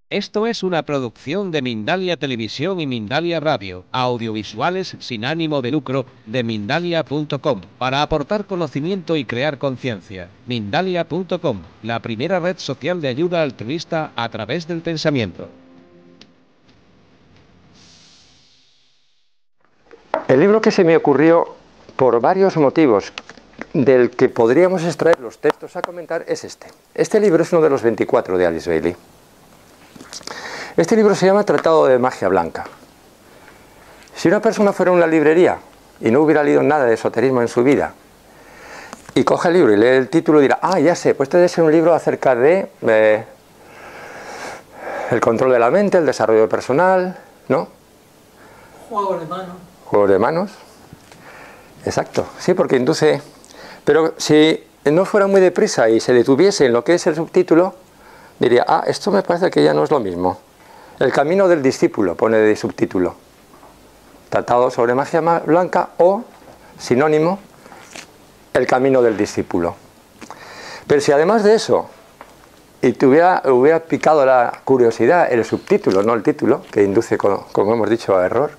Esto es una producción de Mindalia Televisión y Mindalia Radio, audiovisuales sin ánimo de lucro, de Mindalia.com, para aportar conocimiento y crear conciencia. Mindalia.com, la primera red social de ayuda altruista a través del pensamiento. El libro que se me ocurrió por varios motivos, del que podríamos extraer los textos a comentar, es este. Este libro es uno de los 24 de Alice Bailey. Este libro se llama Tratado de Magia Blanca. Si una persona fuera a una librería y no hubiera leído nada de esoterismo en su vida, y coge el libro y lee el título, dirá, ah, ya sé, pues este debe ser un libro acerca de el control de la mente, el desarrollo personal, ¿no? Juegos de manos. Juegos de manos. Exacto, sí, porque induce. Pero si no fuera muy deprisa y se detuviese en lo que es el subtítulo, diría, ah, esto me parece que ya no es lo mismo. El camino del discípulo pone de subtítulo. Tratado sobre magia blanca o, sinónimo, el camino del discípulo. Pero si además de eso, y te hubiera picado la curiosidad, el subtítulo, no el título, que induce, como hemos dicho, a error,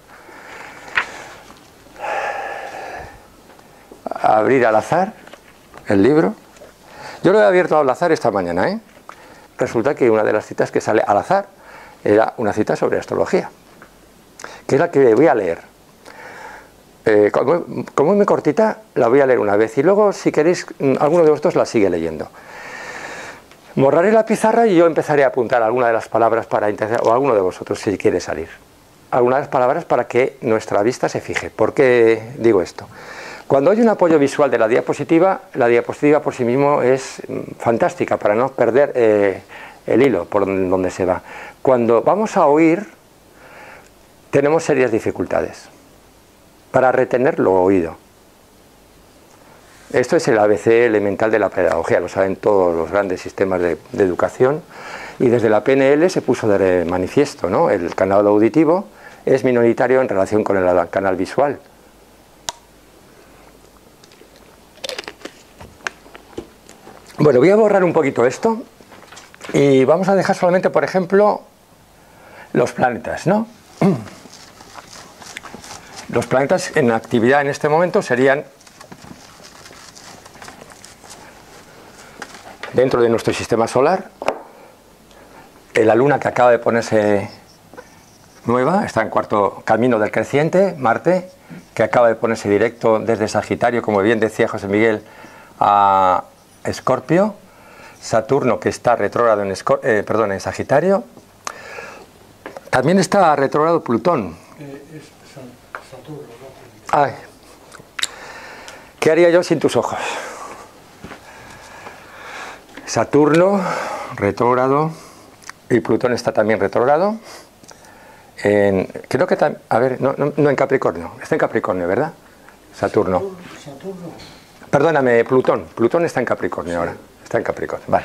abrir al azar el libro. Yo lo he abierto al azar esta mañana, ¿eh? Resulta que una de las citas que sale al azar era una cita sobre astrología, que es la que voy a leer. Como es muy cortita, la voy a leer una vez y luego, si queréis, alguno de vosotros la sigue leyendo. Borraré la pizarra y yo empezaré a apuntar alguna de las palabras para intentar, o alguno de vosotros si quiere salir, algunas de las palabras para que nuestra vista se fije. ¿Por qué digo esto? Cuando hay un apoyo visual de la diapositiva por sí mismo es fantástica para no perder el hilo por donde se va. Cuando vamos a oír, tenemos serias dificultades para retener lo oído. Esto es el ABC elemental de la pedagogía, lo saben todos los grandes sistemas de educación, y desde la PNL se puso de manifiesto, ¿no? El canal auditivo es minoritario en relación con el canal visual. Bueno, voy a borrar un poquito esto y vamos a dejar solamente, por ejemplo, los planetas, ¿no? Los planetas en actividad en este momento serían, dentro de nuestro sistema solar, la luna que acaba de ponerse nueva, está en cuarto camino del creciente, Marte, que acaba de ponerse directo desde Sagitario, como bien decía José Miguel, a Escorpio, Saturno que está retrógrado en Sagitario, también está retrógrado Plutón. Es Saturno, ¿no? Ay, ¿qué haría yo sin tus ojos? Saturno retrógrado y Plutón está también retrógrado. Creo que a ver, no en Capricornio, está en Capricornio, ¿verdad? Saturno. Saturno. Perdóname, Plutón está en Capricornio ahora, está en Capricornio, vale.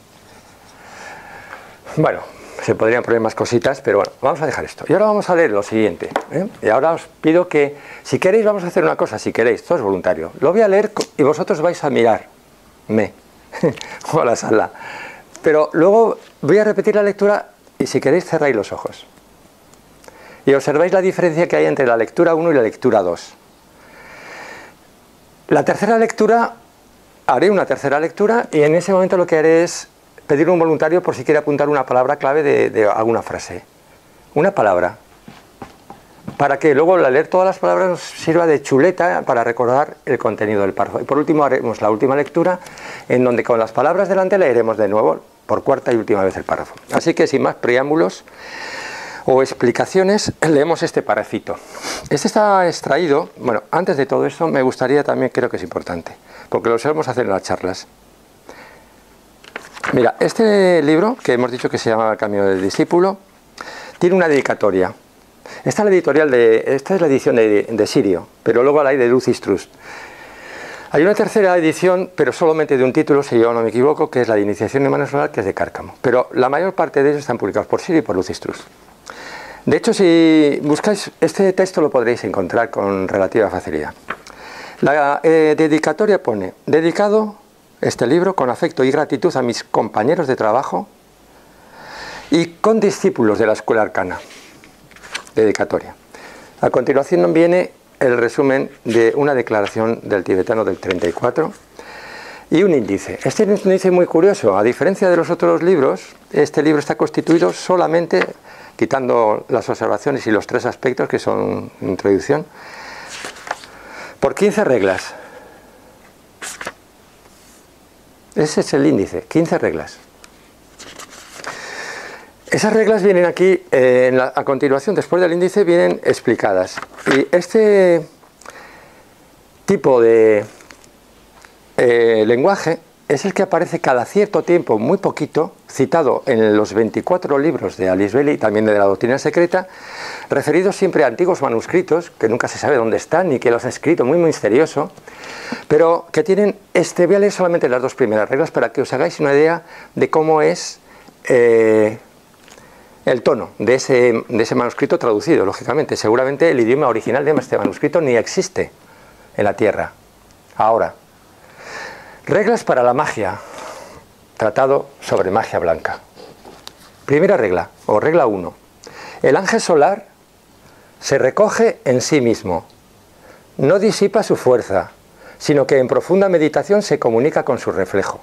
Bueno, se podrían poner más cositas, pero bueno, vamos a dejar esto. Y ahora vamos a leer lo siguiente, ¿eh? Y ahora os pido que, si queréis, vamos a hacer una cosa, si queréis, todo es voluntario. Lo voy a leer y vosotros vais a mirarme o a la sala. Pero luego voy a repetir la lectura y si queréis cerráis los ojos. Y observáis la diferencia que hay entre la lectura 1 y la lectura 2. La tercera lectura, haré una tercera lectura y en ese momento lo que haré es pedir a un voluntario por si quiere apuntar una palabra clave de alguna frase. Una palabra. Para que luego al leer todas las palabras nos sirva de chuleta para recordar el contenido del párrafo. Y por último haremos la última lectura en donde con las palabras delante leeremos de nuevo por cuarta y última vez el párrafo. Así que sin más preámbulos o explicaciones, leemos este parrafito. Este está extraído, bueno, antes de todo esto me gustaría también, creo que es importante, porque lo solemos hacer en las charlas. Mira, este libro, que hemos dicho que se llama El Camino del Discípulo, tiene una dedicatoria. Esta es la edición de Sirio, pero luego la hay de Lucis Trust. Hay una tercera edición, pero solamente de un título, si yo no me equivoco, que es la de Iniciación en Magia Solar, que es de Cárcamo. Pero la mayor parte de ellos están publicados por Sirio y por Lucis Trust. De hecho, si buscáis este texto lo podréis encontrar con relativa facilidad. La dedicatoria pone: dedicado este libro con afecto y gratitud a mis compañeros de trabajo y condiscípulos de la escuela arcana. Dedicatoria. A continuación viene el resumen de una declaración del tibetano del 34 y un índice. Este es un índice muy curioso. A diferencia de los otros libros, este libro está constituido solamente, quitando las observaciones y los 3 aspectos que son introducción, por 15 reglas. Ese es el índice, 15 reglas. Esas reglas vienen aquí, a continuación, después del índice, vienen explicadas. Y este tipo de lenguaje es el que aparece cada cierto tiempo, muy poquito, citado en los 24 libros de Alice Bailey y también de la doctrina secreta, referidos siempre a antiguos manuscritos, que nunca se sabe dónde están ni quién los ha escrito, muy misterioso, pero que tienen, voy a leer solamente las 2 primeras reglas para que os hagáis una idea de cómo es el tono de ese manuscrito traducido, lógicamente. Seguramente el idioma original de este manuscrito ni existe en la Tierra. Ahora, reglas para la magia. Tratado sobre magia blanca. Primera regla, o regla 1. El ángel solar se recoge en sí mismo. No disipa su fuerza, sino que en profunda meditación se comunica con su reflejo.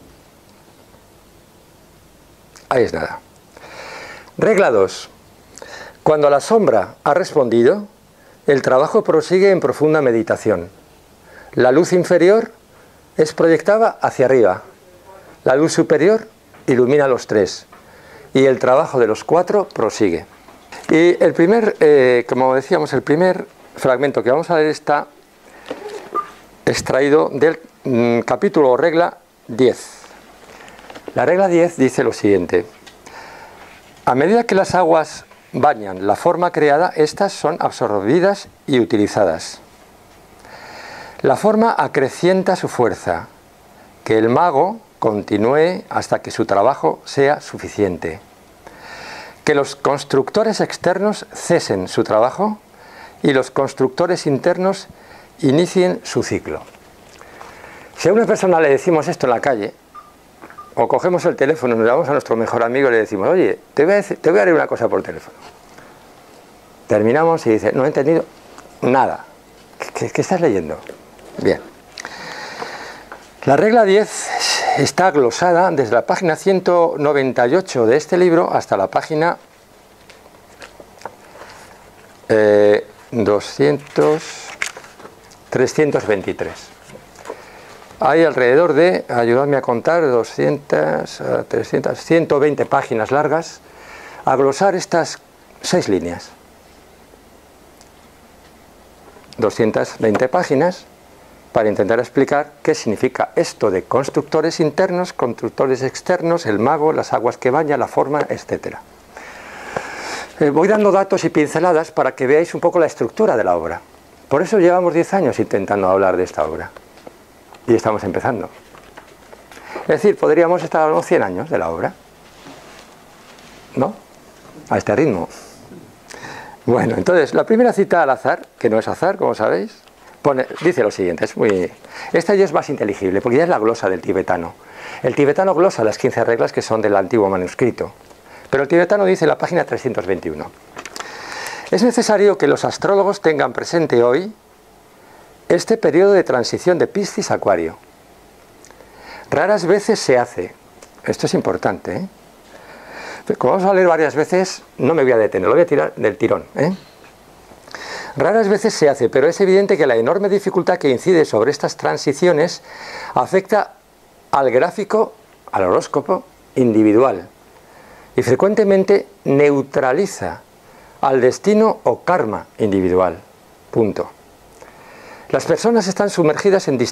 Ahí es nada. Regla 2. Cuando la sombra ha respondido, el trabajo prosigue en profunda meditación. La luz inferior es proyectada hacia arriba. La luz superior ilumina a los 3. Y el trabajo de los 4 prosigue. Y el primer, como decíamos, el primer fragmento que vamos a leer está extraído del capítulo o regla 10. La regla 10 dice lo siguiente. A medida que las aguas bañan la forma creada, estas son absorbidas y utilizadas. La forma acrecienta su fuerza, que el mago continúe hasta que su trabajo sea suficiente. Que los constructores externos cesen su trabajo y los constructores internos inicien su ciclo. Si a una persona le decimos esto en la calle, o cogemos el teléfono y nos llamamos a nuestro mejor amigo y le decimos, oye, te voy a leer una cosa por teléfono. Terminamos y dice, no he entendido nada. ¿Qué estás leyendo? Bien. La regla 10 está glosada desde la página 198 de este libro hasta la página 323. Hay alrededor de, ayudadme a contar, 200, 300, 120 páginas largas a glosar estas 6 líneas. 220 páginas para intentar explicar qué significa esto de constructores internos, constructores externos, el mago, las aguas que bañan, la forma, etc. Voy dando datos y pinceladas para que veáis un poco la estructura de la obra. Por eso llevamos 10 años intentando hablar de esta obra. Y estamos empezando. Es decir, podríamos estar hablando 100 años de la obra. ¿No? A este ritmo. Bueno, entonces, la primera cita al azar, que no es azar, como sabéis, dice lo siguiente, esta ya es más inteligible, porque ya es la glosa del tibetano. El tibetano glosa las 15 reglas que son del antiguo manuscrito, pero el tibetano dice en la página 321. Es necesario que los astrólogos tengan presente hoy este periodo de transición de Piscis a Acuario. Raras veces se hace, esto es importante, como vamos a leer varias veces, no me voy a detener, lo voy a tirar del tirón. Raras veces se hace, pero es evidente que la enorme dificultad que incide sobre estas transiciones afecta al gráfico, al horóscopo individual, y frecuentemente neutraliza al destino o karma individual. Punto. Las personas están sumergidas en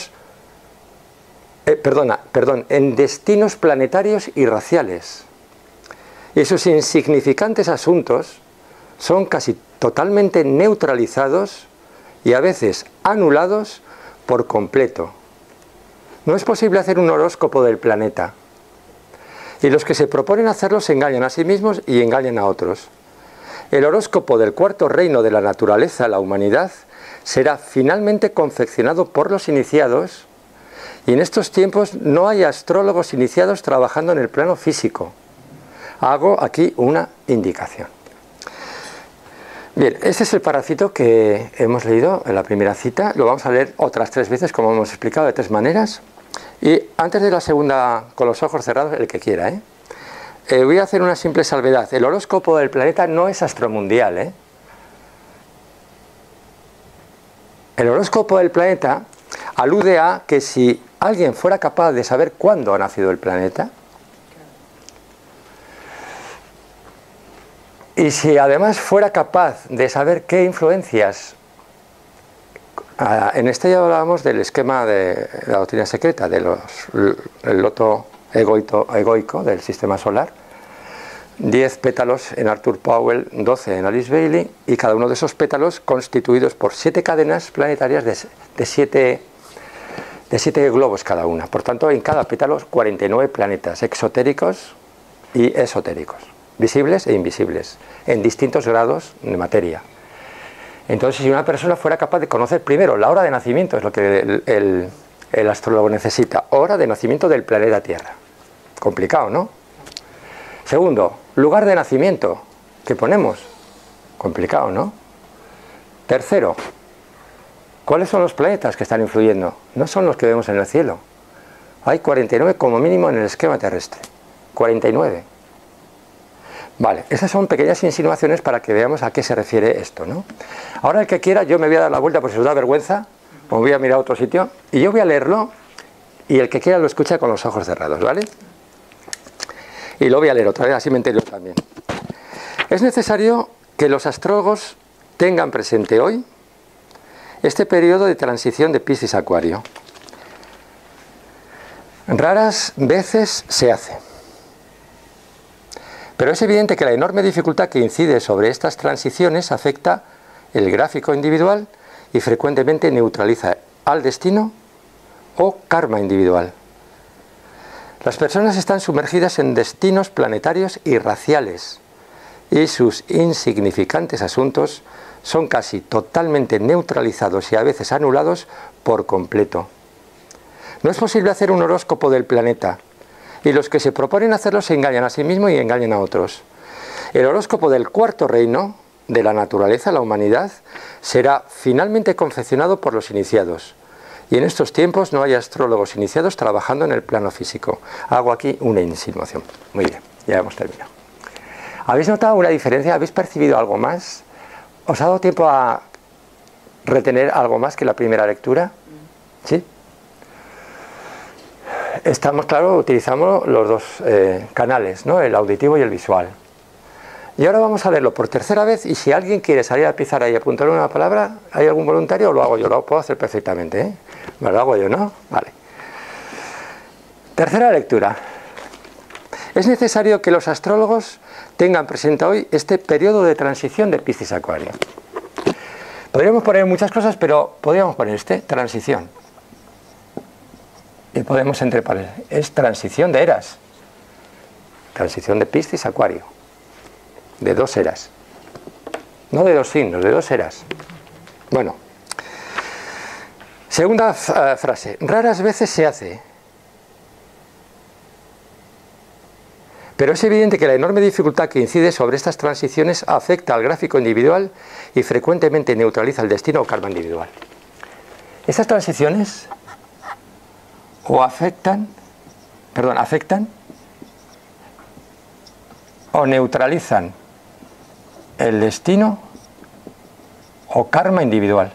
en destinos planetarios y raciales. Y sus insignificantes asuntos son casi totalmente neutralizados y a veces anulados por completo. No es posible hacer un horóscopo del planeta. Y los que se proponen hacerlo se engañan a sí mismos y engañan a otros. El horóscopo del cuarto reino de la naturaleza, la humanidad, será finalmente confeccionado por los iniciados, y en estos tiempos no hay astrólogos iniciados trabajando en el plano físico. hago aquí una indicación. Bien, este es el parrafito que hemos leído en la primera cita. Lo vamos a leer otras 3 veces, como hemos explicado, de 3 maneras. Y antes de la segunda, con los ojos cerrados, el que quiera, voy a hacer una simple salvedad. El horóscopo del planeta no es astromundial, El horóscopo del planeta alude a que si alguien fuera capaz de saber cuándo ha nacido el planeta, y si además fuera capaz de saber qué influencias, en este ya hablábamos del esquema de la doctrina secreta, del loto egoico del sistema solar, 10 pétalos en Arthur Powell, 12 en Alice Bailey, y cada uno de esos pétalos constituidos por 7 cadenas planetarias de 7 globos cada una. Por tanto, en cada pétalo 49 planetas exotéricos y esotéricos, visibles e invisibles, en distintos grados de materia. Entonces, si una persona fuera capaz de conocer primero la hora de nacimiento, es lo que el astrólogo necesita, hora de nacimiento del planeta Tierra. Complicado, ¿no? Segundo, lugar de nacimiento. ¿Qué ponemos? Complicado, ¿no? Tercero, ¿cuáles son los planetas que están influyendo? No son los que vemos en el cielo. Hay 49 como mínimo en el esquema terrestre. 49. Vale, esas son pequeñas insinuaciones para que veamos a qué se refiere esto, ¿no? Ahora el que quiera, yo me voy a dar la vuelta por si os da vergüenza, o voy a mirar a otro sitio, y yo voy a leerlo, y el que quiera lo escucha con los ojos cerrados, ¿vale? Y lo voy a leer otra vez, así me entero también. Es necesario que los astrólogos tengan presente hoy este periodo de transición de Piscis a Acuario. Raras veces se hace. Pero es evidente que la enorme dificultad que incide sobre estas transiciones afecta el gráfico individual y frecuentemente neutraliza al destino o karma individual. Las personas están sumergidas en destinos planetarios irraciales y sus insignificantes asuntos son casi totalmente neutralizados y a veces anulados por completo. No es posible hacer un horóscopo del planeta, y los que se proponen hacerlo se engañan a sí mismos y engañan a otros. El horóscopo del cuarto reino, de la naturaleza, la humanidad, será finalmente confeccionado por los iniciados. Y en estos tiempos no hay astrólogos iniciados trabajando en el plano físico. Hago aquí una insinuación. Muy bien, ya hemos terminado. ¿Habéis notado una diferencia? ¿Habéis percibido algo más? ¿Os ha dado tiempo a retener algo más que la primera lectura? ¿Sí? Estamos, claro, utilizamos los dos canales, ¿no? El auditivo y el visual. Y ahora vamos a leerlo por tercera vez, y si alguien quiere salir a la pizarra y apuntar una palabra, ¿hay algún voluntario o lo hago yo? Lo puedo hacer perfectamente, ¿eh? Me lo hago yo, ¿no? Vale. Tercera lectura. Es necesario que los astrólogos tengan presente hoy este periodo de transición de Piscis a Acuario. Podríamos poner muchas cosas, pero podríamos poner transición. Y podemos entre paréntesis, es transición de eras. Transición de Piscis a Acuario. De 2 eras. No de 2 signos, de 2 eras. Bueno. Segunda frase. Raras veces se hace. Pero es evidente que la enorme dificultad que incide sobre estas transiciones afecta al gráfico individual y frecuentemente neutraliza el destino o karma individual. Estas transiciones afectan o neutralizan el destino o karma individual.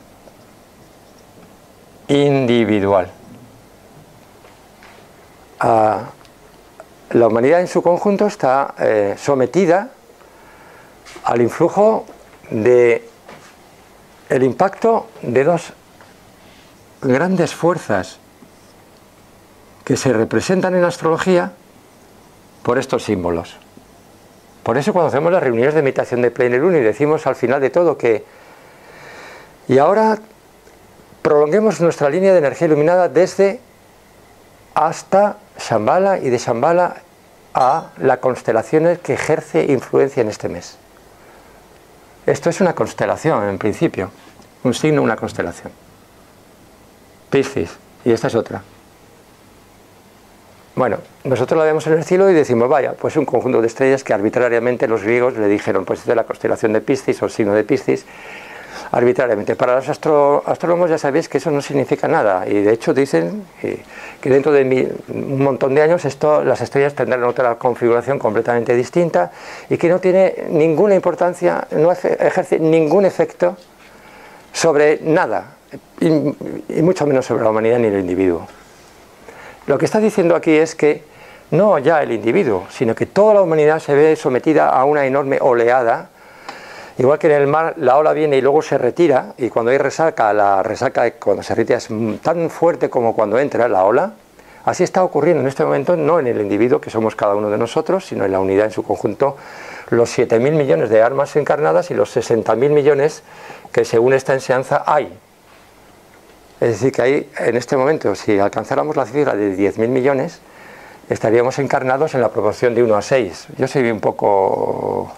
La humanidad en su conjunto está sometida al influjo del impacto de 2 grandes fuerzas que se representan en la astrología por estos símbolos. Por eso cuando hacemos las reuniones de meditación de plenilunio y decimos al final de todo que y ahora prolonguemos nuestra línea de energía iluminada desde hasta Shambhala y de Shambhala a las constelaciones que ejerce influencia en este mes. Esto es una constelación en principio, un signo, una constelación. Piscis, y esta es otra. Bueno, nosotros la vemos en el cielo y decimos, vaya, pues un conjunto de estrellas que arbitrariamente los griegos le dijeron, pues es de la constelación de Piscis o el signo de Piscis, arbitrariamente. Para los astrónomos ya sabéis que eso no significa nada, y de hecho dicen que dentro de un montón de años las estrellas tendrán otra configuración completamente distinta y que no tiene ninguna importancia, no ejerce ningún efecto sobre nada, y mucho menos sobre la humanidad ni el individuo. Lo que está diciendo aquí es que no ya el individuo, sino que toda la humanidad se ve sometida a una enorme oleada. Igual que en el mar la ola viene y luego se retira, y cuando hay resaca, la resaca cuando se retira es tan fuerte como cuando entra la ola. Así está ocurriendo en este momento, no en el individuo que somos cada uno de nosotros, sino en la unidad en su conjunto, los 7.000 millones de almas encarnadas y los 60.000 millones que según esta enseñanza hay. Es decir, que ahí, en este momento, si alcanzáramos la cifra de 10.000 millones, estaríamos encarnados en la proporción de 1 a 6. Yo soy un poco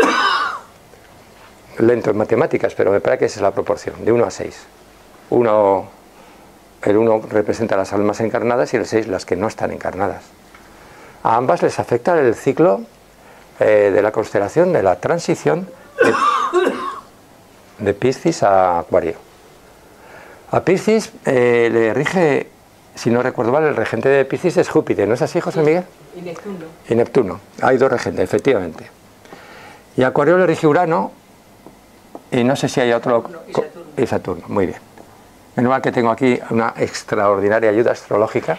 lento en matemáticas, pero me parece que esa es la proporción, de 1 a 6. El 1 representa las almas encarnadas y el 6 las que no están encarnadas. A ambas les afecta el ciclo de la constelación, de la transición de Piscis a Acuario. A Piscis le rige, si no recuerdo mal, el regente de Piscis es Júpiter, ¿no es así, José Miguel? Y Neptuno. Y Neptuno. Hay dos regentes, efectivamente. Y a Acuario le rige Urano, y no sé si hay otro... Y Saturno, muy bien. Menos mal que tengo aquí una extraordinaria ayuda astrológica.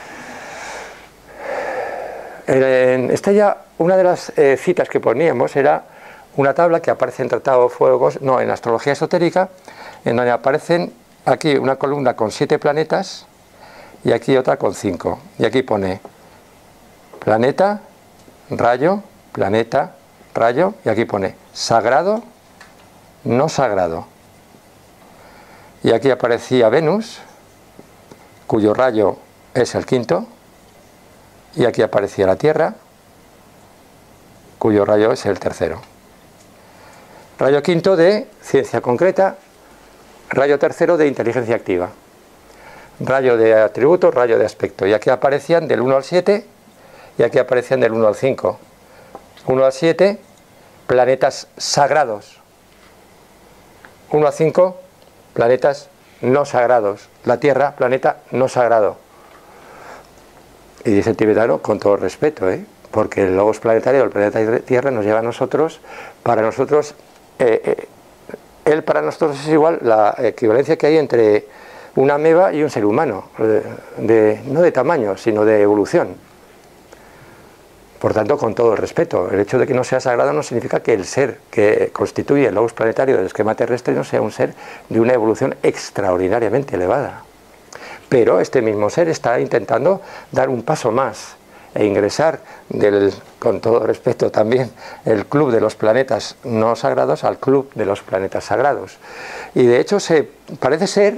En Estella, una de las citas que poníamos era una tabla que aparece en Tratado Fuegos, no, en Astrología Esotérica, en donde aparecen aquí una columna con 7 planetas y aquí otra con 5. Y aquí pone planeta, rayo, y aquí pone sagrado, no sagrado. Y aquí aparecía Venus, cuyo rayo es el 5, y aquí aparecía la Tierra, cuyo rayo es el 3. Rayo 5 de ciencia concreta, rayo 3 de inteligencia activa, rayo de atributos, rayo de aspecto. Y aquí aparecían del 1 al 7 y aquí aparecían del 1 al 5. 1 al 7, planetas sagrados. 1 al 5, planetas no sagrados. La Tierra, planeta no sagrado. Y dice el tibetano, con todo respeto, porque el logos planetario, el planeta Tierra, nos lleva a nosotros, para nosotros, él para nosotros es igual la equivalencia que hay entre una ameba y un ser humano, no de tamaño, sino de evolución. Por tanto, con todo el respeto, el hecho de que no sea sagrado no significa que el ser que constituye el logos planetario del esquema terrestre no sea un ser de una evolución extraordinariamente elevada. Pero este mismo ser está intentando dar un paso más e ingresar, con todo respeto también, el club de los planetas no sagrados al club de los planetas sagrados. Y de hecho parece ser,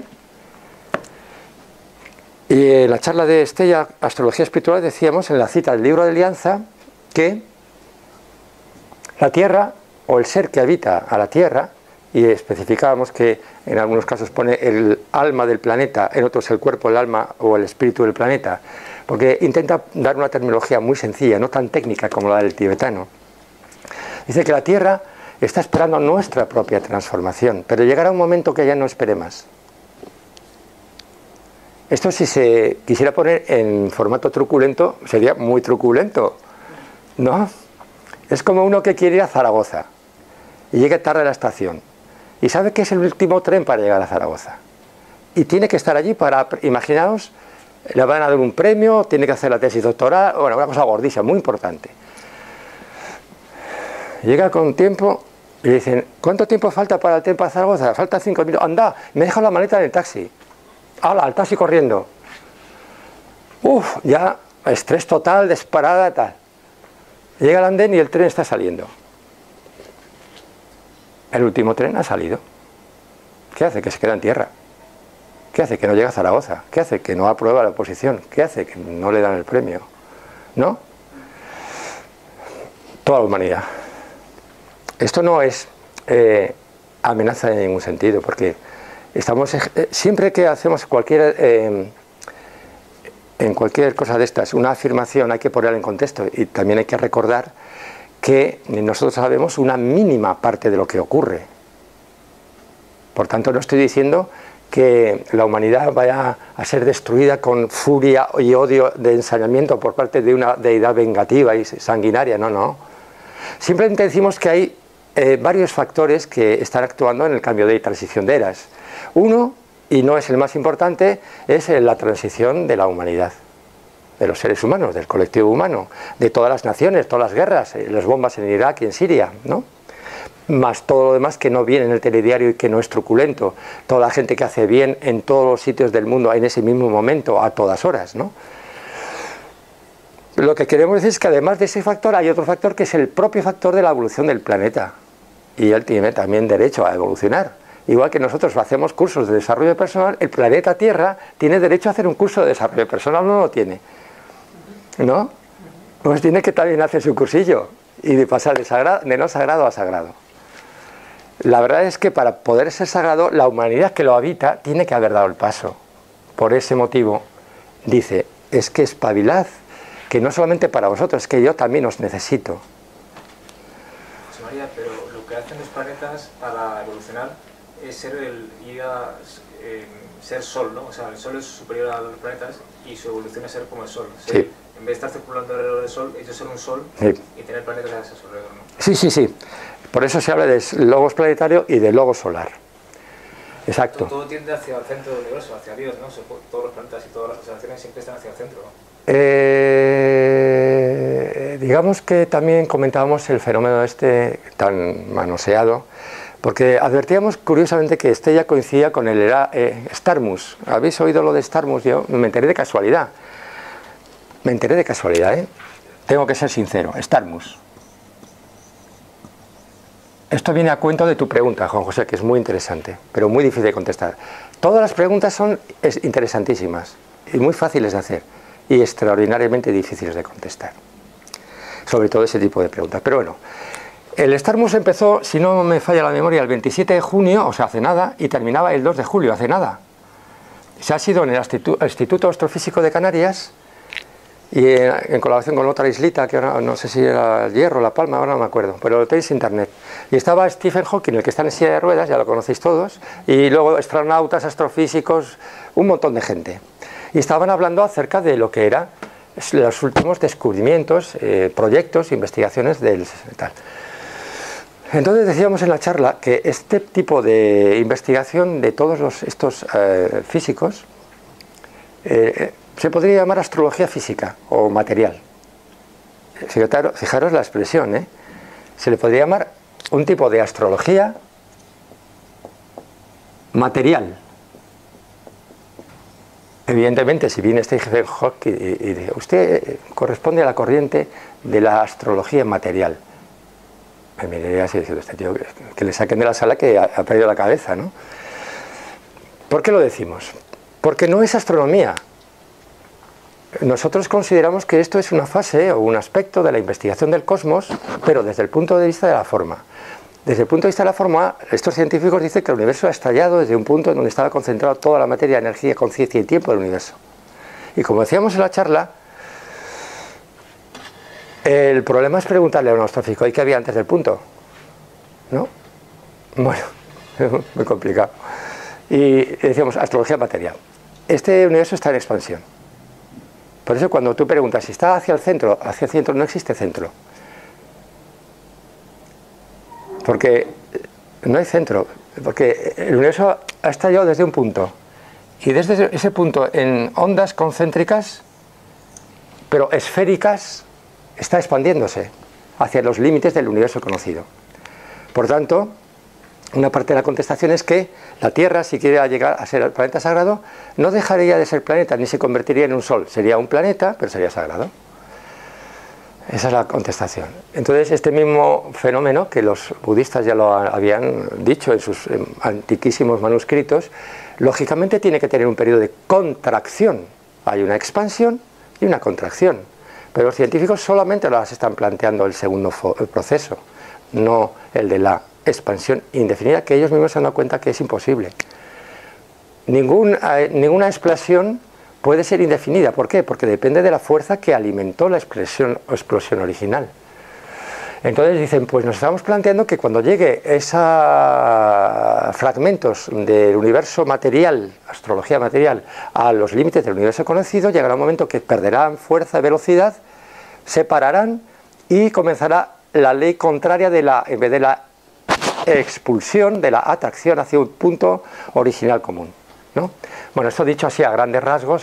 y en la charla de Estella, Astrología Espiritual, decíamos en la cita del libro de Alianza que la Tierra, o el ser que habita a la Tierra, y especificábamos que en algunos casos pone el alma del planeta, en otros el cuerpo, el alma o el espíritu del planeta, porque intenta dar una terminología muy sencilla, no tan técnica como la del tibetano. Dice que la Tierra está esperando nuestra propia transformación, pero llegará un momento que ya no espere más. Esto, si se quisiera poner en formato truculento, sería muy truculento, ¿no? Es como uno que quiere ir a Zaragoza y llega tarde a la estación y sabe que es el último tren para llegar a Zaragoza y tiene que estar allí para, imaginaos, le van a dar un premio, tiene que hacer la tesis doctoral, bueno, una cosa gordísima, muy importante. Llega con tiempo y le dicen, ¿cuánto tiempo falta para el tren para Zaragoza? Falta 5 minutos. Anda, me he dejado la maleta en el taxi. ¡Hala, al taxi corriendo! Uf, ya estrés total, disparada, tal. Llega al andén y el tren está saliendo. El último tren ha salido. ¿Qué hace? Que se queda en tierra. ¿Qué hace? Que no llega a Zaragoza. ¿Qué hace? Que no aprueba la oposición. ¿Qué hace? Que no le dan el premio. ¿No? Toda la humanidad. Esto no es amenaza en ningún sentido, porque estamos siempre que hacemos cualquier en cualquier cosa de estas, una afirmación hay que ponerla en contexto y también hay que recordar que nosotros sabemos una mínima parte de lo que ocurre. Por tanto, no estoy diciendo que la humanidad vaya a ser destruida con furia y odio de ensañamiento por parte de una deidad vengativa y sanguinaria, no, no. Simplemente decimos que hay varios factores que están actuando en el cambio de transición de eras. Uno, y no es el más importante, es la transición de la humanidad, de los seres humanos, del colectivo humano, de todas las naciones, todas las guerras, las bombas en Irak y en Siria, ¿no? Más todo lo demás que no viene en el telediario y que no es truculento, toda la gente que hace bien en todos los sitios del mundo en ese mismo momento, a todas horas, ¿no? Lo que queremos decir es que además de ese factor hay otro factor que es el propio factor de la evolución del planeta, y él tiene también derecho a evolucionar. Igual que nosotros hacemos cursos de desarrollo personal, el planeta Tierra tiene derecho a hacer un curso de desarrollo personal, no lo tiene, ¿no? Pues tiene que también hacer su cursillo y de pasar de no sagrado a sagrado. La verdad es que para poder ser sagrado, la humanidad que lo habita tiene que haber dado el paso. Por ese motivo, dice, es que espabilad, que no solamente para vosotros, es que yo también os necesito. José María, pero lo que hacen los planetas para evolucionar es ser ser Sol, ¿no? O sea, el Sol es superior a los planetas y su evolución es ser como el Sol. Ser, Sí. En vez de estar circulando alrededor del Sol, ellos ser un Sol, Sí. y tener planetas a su alrededor, ¿no? Sí, sí, sí. Por eso se habla de logos planetario y de logos solar. Exacto. Todo tiende hacia el centro del universo, hacia Dios, ¿no? Todos los planetas y todas las observaciones siempre están hacia el centro, ¿no? Digamos que también comentábamos el fenómeno este tan manoseado, porque advertíamos curiosamente que este ya coincidía con el Starmus. ¿Habéis oído lo de Starmus? Yo me enteré de casualidad. Me enteré de casualidad, ¿eh? Tengo que ser sincero. Starmus. Esto viene a cuento de tu pregunta, Juan José, que es muy interesante, pero muy difícil de contestar. Todas las preguntas son interesantísimas y muy fáciles de hacer y extraordinariamente difíciles de contestar. Sobre todo ese tipo de preguntas. Pero bueno, el Starmus empezó, si no me falla la memoria, el 27 de junio, o sea, hace nada, y terminaba el 2 de julio, hace nada. Se ha sido en el Instituto Astrofísico de Canarias y en colaboración con otra islita, que ahora no sé si era el Hierro, La Palma, ahora no me acuerdo, pero lo tenéis en internet. Y estaba Stephen Hawking, el que está en silla de ruedas, ya lo conocéis todos, y luego astronautas, astrofísicos, un montón de gente. Y estaban hablando acerca de lo que eran los últimos descubrimientos, proyectos, investigaciones del tal. Entonces decíamos en la charla que este tipo de investigación de todos estos físicos se podría llamar astrología física o material. Fijaros la expresión, ¿eh? Se le podría llamar un tipo de astrología material. Evidentemente, si viene Stephen Hawking y dice, usted corresponde a la corriente de la astrología material. Me miraría así diciendo, este tío, que le saquen de la sala que ha perdido la cabeza, ¿no? ¿Por qué lo decimos? Porque no es astronomía. Nosotros consideramos que esto es una fase o un aspecto de la investigación del cosmos, pero desde el punto de vista de la forma. Desde el punto de vista de la forma, estos científicos dicen que el universo ha estallado desde un punto en donde estaba concentrada toda la materia, energía, conciencia y tiempo del universo. Y como decíamos en la charla, el problema es preguntarle a un astrofísico, ¿y qué había antes del punto? ¿No? Bueno, es muy complicado. Y decíamos, astrología material. Este universo está en expansión. Por eso cuando tú preguntas si está hacia el centro no existe centro. Porque no hay centro, porque el universo ha estallado desde un punto. Y desde ese punto, en ondas concéntricas, pero esféricas, está expandiéndose hacia los límites del universo conocido. Por tanto, una parte de la contestación es que la Tierra, si quiere llegar a ser el planeta sagrado, no dejaría de ser planeta ni se convertiría en un sol. Sería un planeta, pero sería sagrado. Esa es la contestación. Entonces, este mismo fenómeno, que los budistas ya lo habían dicho en sus antiquísimos manuscritos, lógicamente tiene que tener un periodo de contracción. Hay una expansión y una contracción. Pero los científicos solamente las están planteando el segundo proceso, no el de la expansión indefinida, que ellos mismos se han dado cuenta que es imposible. Ninguna explosión puede ser indefinida. ¿Por qué? Porque depende de la fuerza que alimentó la explosión original. Entonces dicen, pues nos estamos planteando que cuando llegue esos fragmentos del universo material, astrología material, a los límites del universo conocido, llegará un momento que perderán fuerza y velocidad, se pararán y comenzará la ley contraria de la, en vez de la expulsión, de la atracción hacia un punto original común, ¿no? Bueno, esto dicho así a grandes rasgos,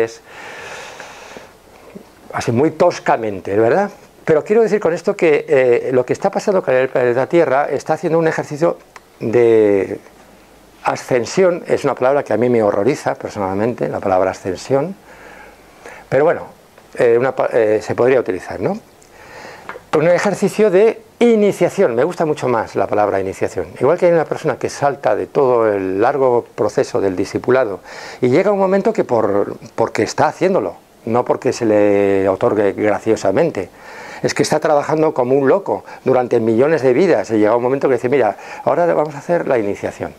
así muy toscamente, ¿verdad? Pero quiero decir con esto que lo que está pasando con el planeta Tierra está haciendo un ejercicio de ascensión. Es una palabra que a mí me horroriza personalmente, la palabra ascensión, pero bueno, se podría utilizar, ¿no? Un ejercicio de iniciación. Me gusta mucho más la palabra iniciación. Igual que hay una persona que salta de todo el largo proceso del discipulado y llega un momento que porque está haciéndolo, no porque se le otorgue graciosamente. Es que está trabajando como un loco durante millones de vidas y llega un momento que dice, mira, ahora vamos a hacer la iniciación.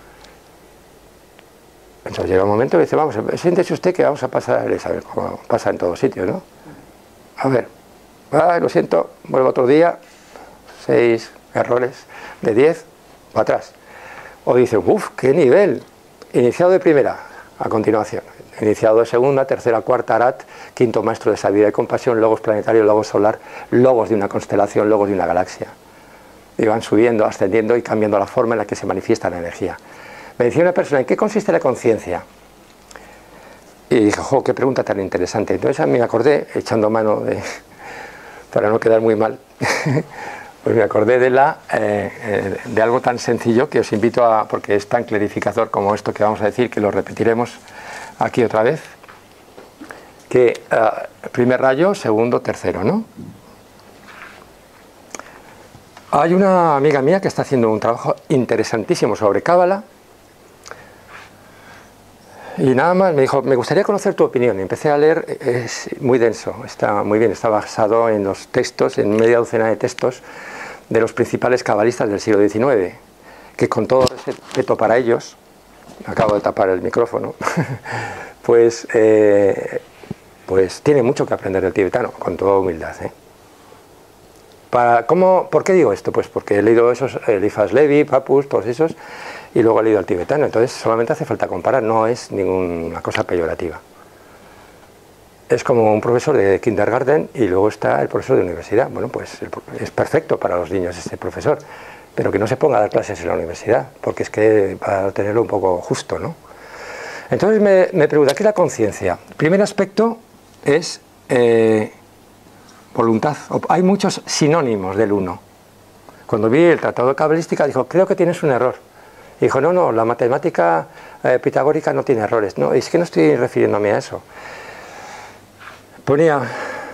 Entonces llega un momento que dice, vamos, siéntese usted que vamos a pasar el examen, como pasa en todos sitios, ¿no? A ver, lo siento, vuelvo otro día, 6 errores de 10, para atrás. O dice, uff, qué nivel, iniciado de primera, a continuación. Iniciado de segunda, tercera, cuarta, arat, quinto maestro de sabiduría y compasión, logos planetario, logos solar, logos de una constelación, logos de una galaxia. Y van subiendo, ascendiendo y cambiando la forma en la que se manifiesta la energía. Me decía una persona, ¿en qué consiste la conciencia? Y dije, jo, qué pregunta tan interesante. Entonces a mí me acordé, echando mano para no quedar muy mal, pues me acordé de algo tan sencillo que os invito a, porque es tan clarificador como esto que vamos a decir, que lo repetiremos aquí otra vez, que primer rayo, segundo, tercero, ¿no? Hay una amiga mía que está haciendo un trabajo interesantísimo sobre Cábala y nada más me dijo, me gustaría conocer tu opinión. Y empecé a leer, es muy denso, está muy bien, está basado en los textos, en media docena de textos de los principales cabalistas del siglo XIX, que con todo respeto para ellos, acabo de tapar el micrófono, pues tiene mucho que aprender del tibetano, con toda humildad, ¿eh? ¿Por qué digo esto? Pues porque he leído esos, Eliphas Levi, Papus, todos esos, y luego he leído al tibetano, entonces solamente hace falta comparar, no es ninguna cosa peyorativa. Es como un profesor de kindergarten y luego está el profesor de universidad. Bueno, pues es perfecto para los niños este profesor, pero que no se ponga a dar clases en la universidad, porque es que para tenerlo un poco justo, ¿no? Entonces me pregunta, ¿qué es la conciencia? El primer aspecto es voluntad. Hay muchos sinónimos del uno. Cuando vi el tratado de cabalística, dijo, creo que tienes un error. Y dijo, no, la matemática pitagórica no tiene errores. No, es que no estoy refiriéndome a eso. Ponía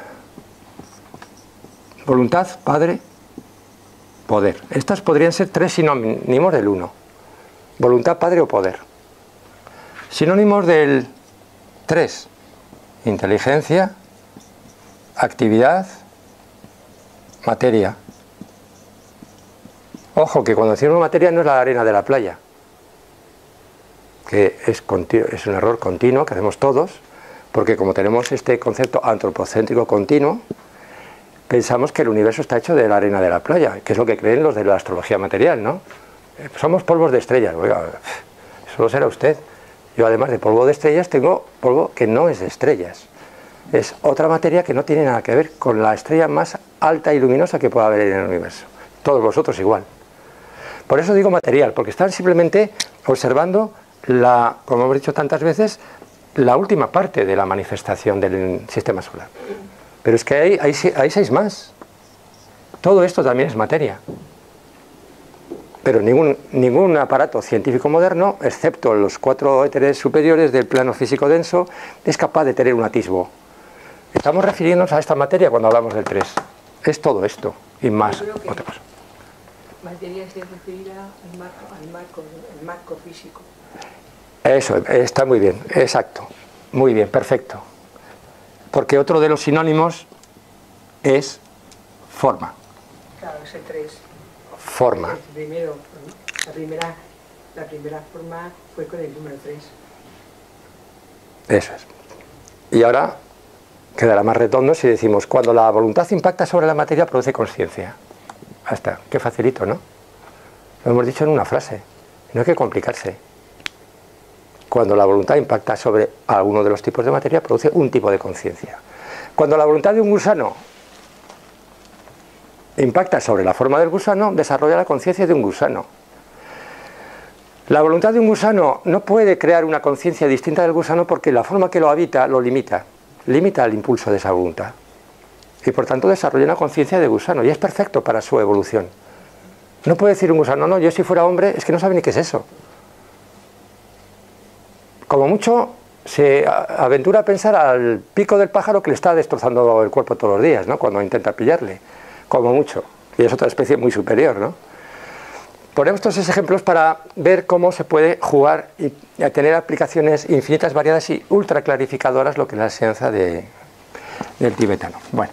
voluntad, padre, poder. Estas podrían ser 3 sinónimos del uno. Voluntad, padre o poder. Sinónimos del 3. Inteligencia, actividad, materia. Ojo, que cuando decimos materia no es la arena de la playa, que es un error continuo que hacemos todos, porque como tenemos este concepto antropocéntrico continuo, pensamos que el universo está hecho de la arena de la playa, que es lo que creen los de la astrología material, ¿no? Somos polvos de estrellas. Oiga, eso lo será usted. Yo además de polvo de estrellas tengo polvo que no es de estrellas. Es otra materia que no tiene nada que ver con la estrella más alta y luminosa que pueda haber en el universo. Todos vosotros igual. Por eso digo material, porque están simplemente observando como hemos dicho tantas veces, la última parte de la manifestación del sistema solar. Pero es que hay 6 más. Todo esto también es materia. Pero ningún aparato científico moderno, excepto los 4 éteres superiores del plano físico denso, es capaz de tener un atisbo. Estamos refiriéndonos a esta materia cuando hablamos del 3. Es todo esto y más otra cosa. Materia se referirá al marco físico. Eso, está muy bien, exacto. Muy bien, perfecto. Porque otro de los sinónimos es forma. Claro, ese 3. Forma. Primero, la primera forma fue con el número 3. Eso es. Y ahora quedará más redondo si decimos, cuando la voluntad impacta sobre la materia, produce conciencia. Hasta, qué facilito, ¿no? Lo hemos dicho en una frase, no hay que complicarse. Cuando la voluntad impacta sobre alguno de los tipos de materia, produce un tipo de conciencia. Cuando la voluntad de un gusano impacta sobre la forma del gusano, desarrolla la conciencia de un gusano. La voluntad de un gusano no puede crear una conciencia distinta del gusano porque la forma que lo habita lo limita el impulso de esa voluntad. Y por tanto desarrolla una conciencia de gusano y es perfecto para su evolución. No puede decir un gusano, no, yo si fuera hombre, es que no sabe ni qué es eso. Como mucho se aventura a pensar al pico del pájaro que le está destrozando el cuerpo todos los días, ¿no? Cuando intenta pillarle, como mucho. Y es otra especie muy superior, ¿no? Ponemos todos esos ejemplos para ver cómo se puede jugar y tener aplicaciones infinitas, variadas y ultra clarificadoras lo que es la enseñanza del tibetano. Bueno.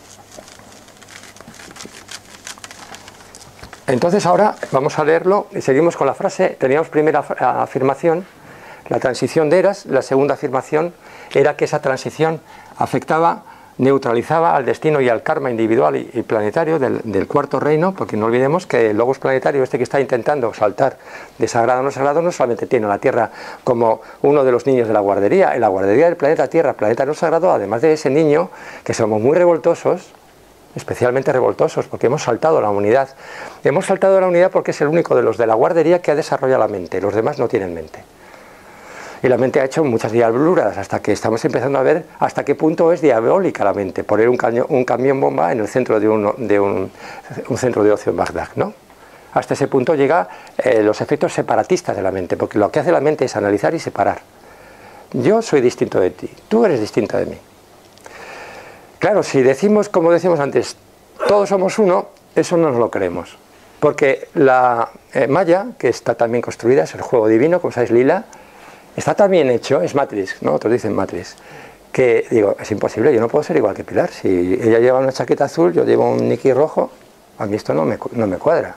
Entonces ahora vamos a leerlo y seguimos con la frase. Teníamos primera afirmación, la transición de eras. La segunda afirmación era que esa transición afectaba, neutralizaba al destino y al karma individual y planetario del cuarto reino, porque no olvidemos que el logos planetario, este que está intentando saltar de sagrado, no solamente tiene a la Tierra como uno de los niños de la guardería. En la guardería del planeta Tierra, planeta no sagrado, además de ese niño, que somos muy revoltosos, especialmente revoltosos, porque hemos saltado la unidad. Hemos saltado la unidad porque es el único de los de la guardería que ha desarrollado la mente, los demás no tienen mente. Y la mente ha hecho muchas diabluras hasta que estamos empezando a ver hasta qué punto es diabólica la mente. Poner un camión bomba en el centro de un centro de ocio en Bagdad, ¿no? Hasta ese punto llega los efectos separatistas de la mente, porque lo que hace la mente es analizar y separar. Yo soy distinto de ti, tú eres distinta de mí. Claro, si decimos, como decíamos antes, todos somos uno, eso no nos lo creemos. Porque la Maya, que está también construida, es el juego divino, como sabéis, Lila, está también hecho, es Matrix, ¿no? Otros dicen Matrix. Que digo, es imposible, yo no puedo ser igual que Pilar. Si ella lleva una chaqueta azul, yo llevo un niqui rojo, a mí esto no me cuadra.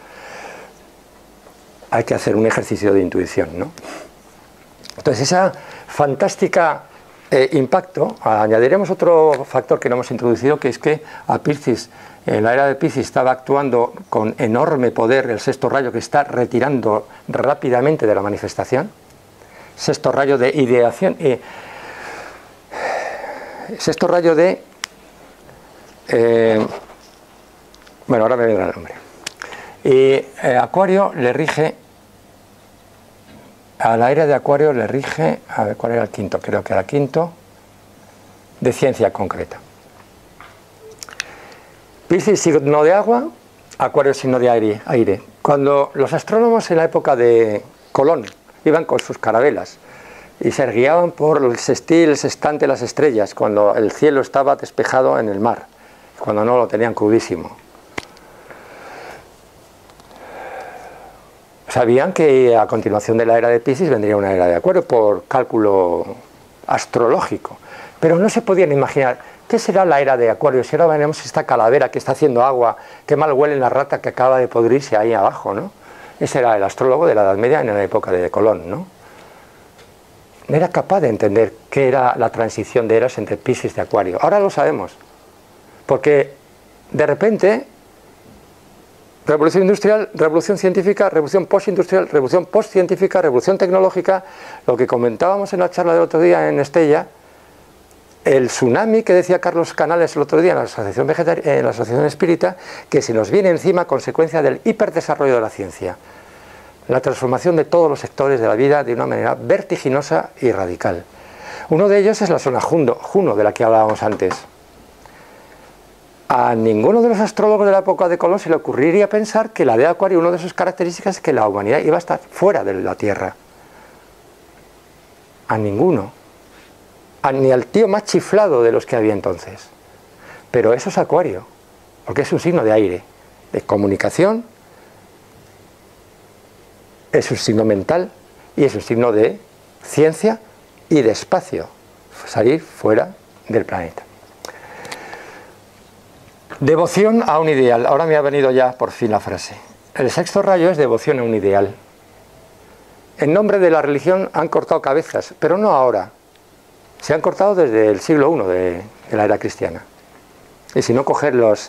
Hay que hacer un ejercicio de intuición, ¿no? Entonces, esa fantástica impacto, añadiremos otro factor que no hemos introducido, que es que a Piscis, en la era de Piscis, estaba actuando con enorme poder el sexto rayo que está retirando rápidamente de la manifestación. Sexto rayo de ideación y sexto rayo de bueno, ahora me vendrá el nombre. Y Acuario le rige, a la era de Acuario le rige, a ver cuál era el quinto, creo que era el quinto, de ciencia concreta. Piscis signo de agua, Acuario signo de aire. Cuando los astrónomos en la época de Colón iban con sus carabelas y se guiaban por el sextil, el sextante, las estrellas, cuando el cielo estaba despejado en el mar, cuando no lo tenían crudísimo. Sabían que a continuación de la era de Piscis vendría una era de Acuario por cálculo astrológico, pero no se podían imaginar qué será la era de Acuario, si ahora veremos esta calavera que está haciendo agua, qué mal huele la rata que acaba de podrirse ahí abajo, ¿no? Ese era el astrólogo de la Edad Media en la época de Colón, ¿no? No era capaz de entender qué era la transición de eras entre Piscis y Acuario. Ahora lo sabemos, porque de repente, revolución industrial, revolución científica, revolución postindustrial, revolución postcientífica, revolución tecnológica, lo que comentábamos en la charla del otro día en Estella, el tsunami que decía Carlos Canales el otro día en la Asociación Espírita, que se nos viene encima a consecuencia del hiperdesarrollo de la ciencia. La transformación de todos los sectores de la vida de una manera vertiginosa y radical. Uno de ellos es la zona Juno, de la que hablábamos antes. A ninguno de los astrólogos de la época de Colón se le ocurriría pensar que la de Acuario, una de sus características es que la humanidad iba a estar fuera de la Tierra. A ninguno. Ni al tío más chiflado de los que había entonces. Pero eso es Acuario, porque es un signo de aire, de comunicación, es un signo mental y es un signo de ciencia y de espacio, salir fuera del planeta. Devoción a un ideal. Ahora me ha venido ya por fin la frase. El sexto rayo es devoción a un ideal. En nombre de la religión han cortado cabezas, pero no ahora. Se han cortado desde el siglo I de la era cristiana. Y si no, coger los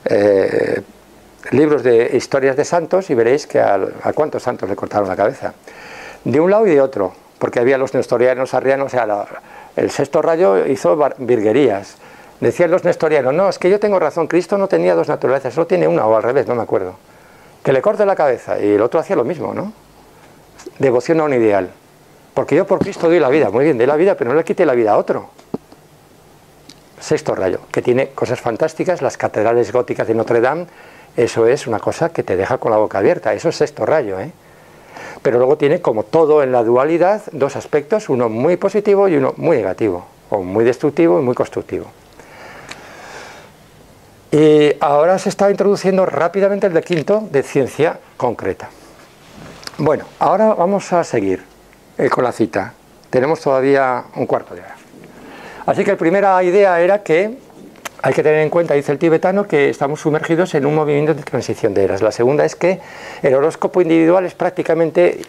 libros de historias de santos y veréis que a cuántos santos le cortaron la cabeza. De un lado y de otro, porque había los nestorianos, arrianos, o sea, el sexto rayo hizo virguerías. Decían los nestorianos, no, es que yo tengo razón, Cristo no tenía dos naturalezas, solo tiene una, o al revés, no me acuerdo. Que le corte la cabeza, y el otro hacía lo mismo, ¿no? Devoción a un ideal. Porque yo por Cristo doy la vida, muy bien, doy la vida, pero no le quite la vida a otro. Sexto rayo, que tiene cosas fantásticas, las catedrales góticas de Notre Dame, eso es una cosa que te deja con la boca abierta, eso es sexto rayo, ¿eh? Pero luego tiene, como todo en la dualidad, dos aspectos, uno muy positivo y uno muy negativo, o muy destructivo y muy constructivo. Y ahora se está introduciendo rápidamente el de quinto, de ciencia concreta. Bueno, ahora vamos a seguir con la cita. Tenemos todavía un cuarto de hora. Así que la primera idea era que hay que tener en cuenta, dice el tibetano, que estamos sumergidos en un movimiento de transición de eras. La segunda es que el horóscopo individual es prácticamente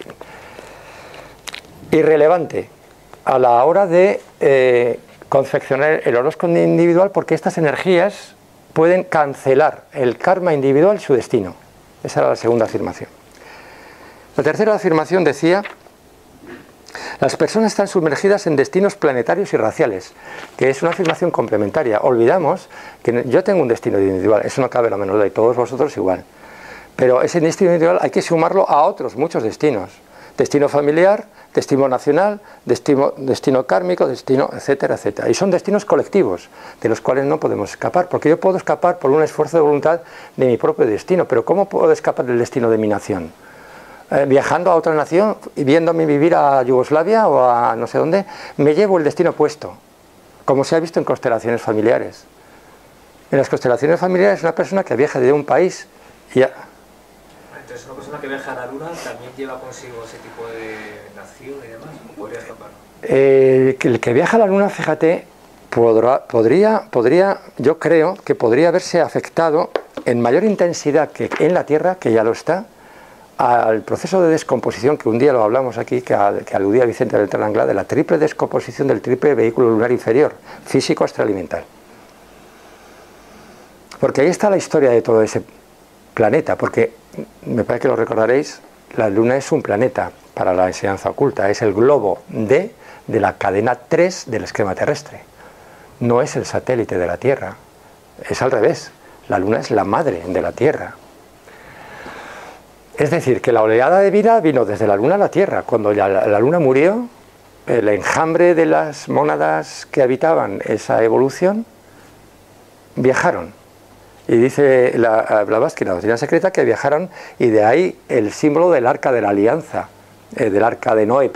irrelevante a la hora de confeccionar el horóscopo individual, porque estas energías pueden cancelar el karma individual y su destino. Esa era la segunda afirmación. La tercera afirmación decía: las personas están sumergidas en destinos planetarios y raciales, que es una afirmación complementaria. Olvidamos que yo tengo un destino individual, eso no cabe la menor duda, y todos vosotros igual. Pero ese destino individual hay que sumarlo a otros muchos destinos. Destino familiar, destino nacional, destino kármico, destino, etcétera, etcétera. Y son destinos colectivos, de los cuales no podemos escapar, porque yo puedo escapar por un esfuerzo de voluntad de mi propio destino, pero ¿cómo puedo escapar del destino de mi nación? Viajando a otra nación y viéndome vivir a Yugoslavia o a no sé dónde, me llevo el destino puesto, como se ha visto en constelaciones familiares. En las constelaciones familiares, una persona que viaja de un país y entonces, una persona que viaja a la Luna también lleva consigo ese tipo de nación y demás, ¿o podría escapar? El que viaja a la Luna, fíjate, podría, yo creo que podría verse afectado en mayor intensidad que en la Tierra, que ya lo está, al proceso de descomposición, que un día lo hablamos aquí, que aludía Vicente Beltrán Anglada, de la triple descomposición del triple vehículo lunar inferior, físico, astralimental. Porque ahí está la historia de todo ese planeta, porque me parece que lo recordaréis, la Luna es un planeta para la enseñanza oculta, es el globo de la cadena 3 del esquema terrestre. No es el satélite de la Tierra, es al revés, la Luna es la madre de la Tierra. Es decir, que la oleada de vida vino desde la Luna a la Tierra. Cuando la Luna murió, el enjambre de las mónadas que habitaban esa evolución viajaron. Y dice Blavatsky, la doctrina secreta, que viajaron, y de ahí el símbolo del arca de la alianza, del arca de Noé,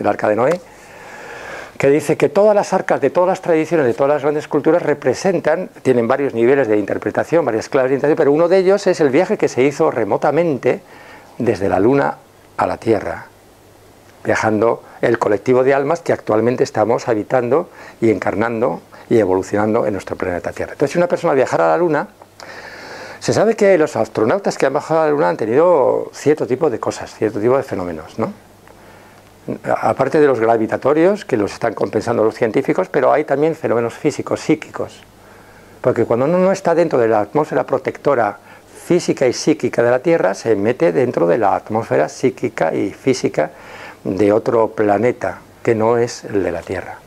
que dice que todas las arcas de todas las tradiciones, de todas las grandes culturas representan, tienen varios niveles de interpretación, varias claves de interpretación, pero uno de ellos es el viaje que se hizo remotamente desde la Luna a la Tierra, viajando el colectivo de almas que actualmente estamos habitando y encarnando y evolucionando en nuestro planeta Tierra. Entonces, si una persona viajara a la Luna, se sabe que los astronautas que han bajado a la Luna han tenido cierto tipo de cosas, cierto tipo de fenómenos, ¿no? Aparte de los gravitatorios, que los están compensando los científicos, pero hay también fenómenos físicos, psíquicos. Porque cuando uno no está dentro de la atmósfera protectora física y psíquica de la Tierra, se mete dentro de la atmósfera psíquica y física de otro planeta, que no es el de la Tierra.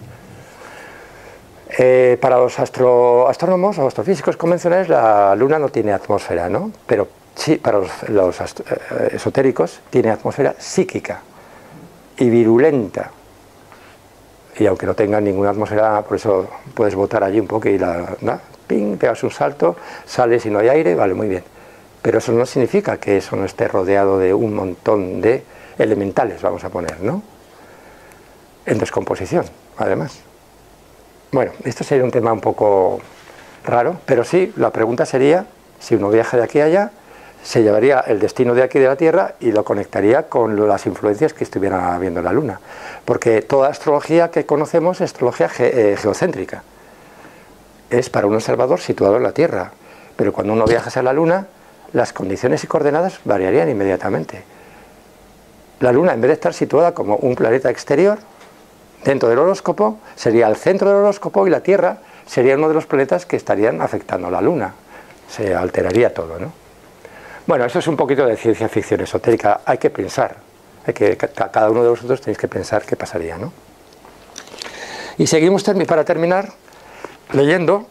Para los astrónomos o astrofísicos convencionales, la Luna no tiene atmósfera, ¿no? Pero sí, para los esotéricos, tiene atmósfera psíquica y virulenta. Y aunque no tengan ninguna atmósfera, por eso puedes botar allí un poco y ping, pegas un salto, sales y no hay aire, vale, muy bien. Pero eso no significa que eso no esté rodeado de un montón de elementales, vamos a poner, ¿no? En descomposición, además. Bueno, esto sería un tema un poco raro, pero sí, la pregunta sería, si uno viaja de aquí a allá, se llevaría el destino de aquí de la Tierra y lo conectaría con las influencias que estuviera viendo la Luna. Porque toda astrología que conocemos es astrología geocéntrica. Es para un observador situado en la Tierra. Pero cuando uno viaja hacia la Luna, las condiciones y coordenadas variarían inmediatamente. La Luna, en vez de estar situada como un planeta exterior, dentro del horóscopo, sería el centro del horóscopo y la Tierra sería uno de los planetas que estarían afectando a la Luna. Se alteraría todo, ¿no? Bueno, eso es un poquito de ciencia ficción esotérica. Hay que pensar. Cada uno de vosotros tenéis que pensar qué pasaría, ¿no? Y seguimos para terminar leyendo.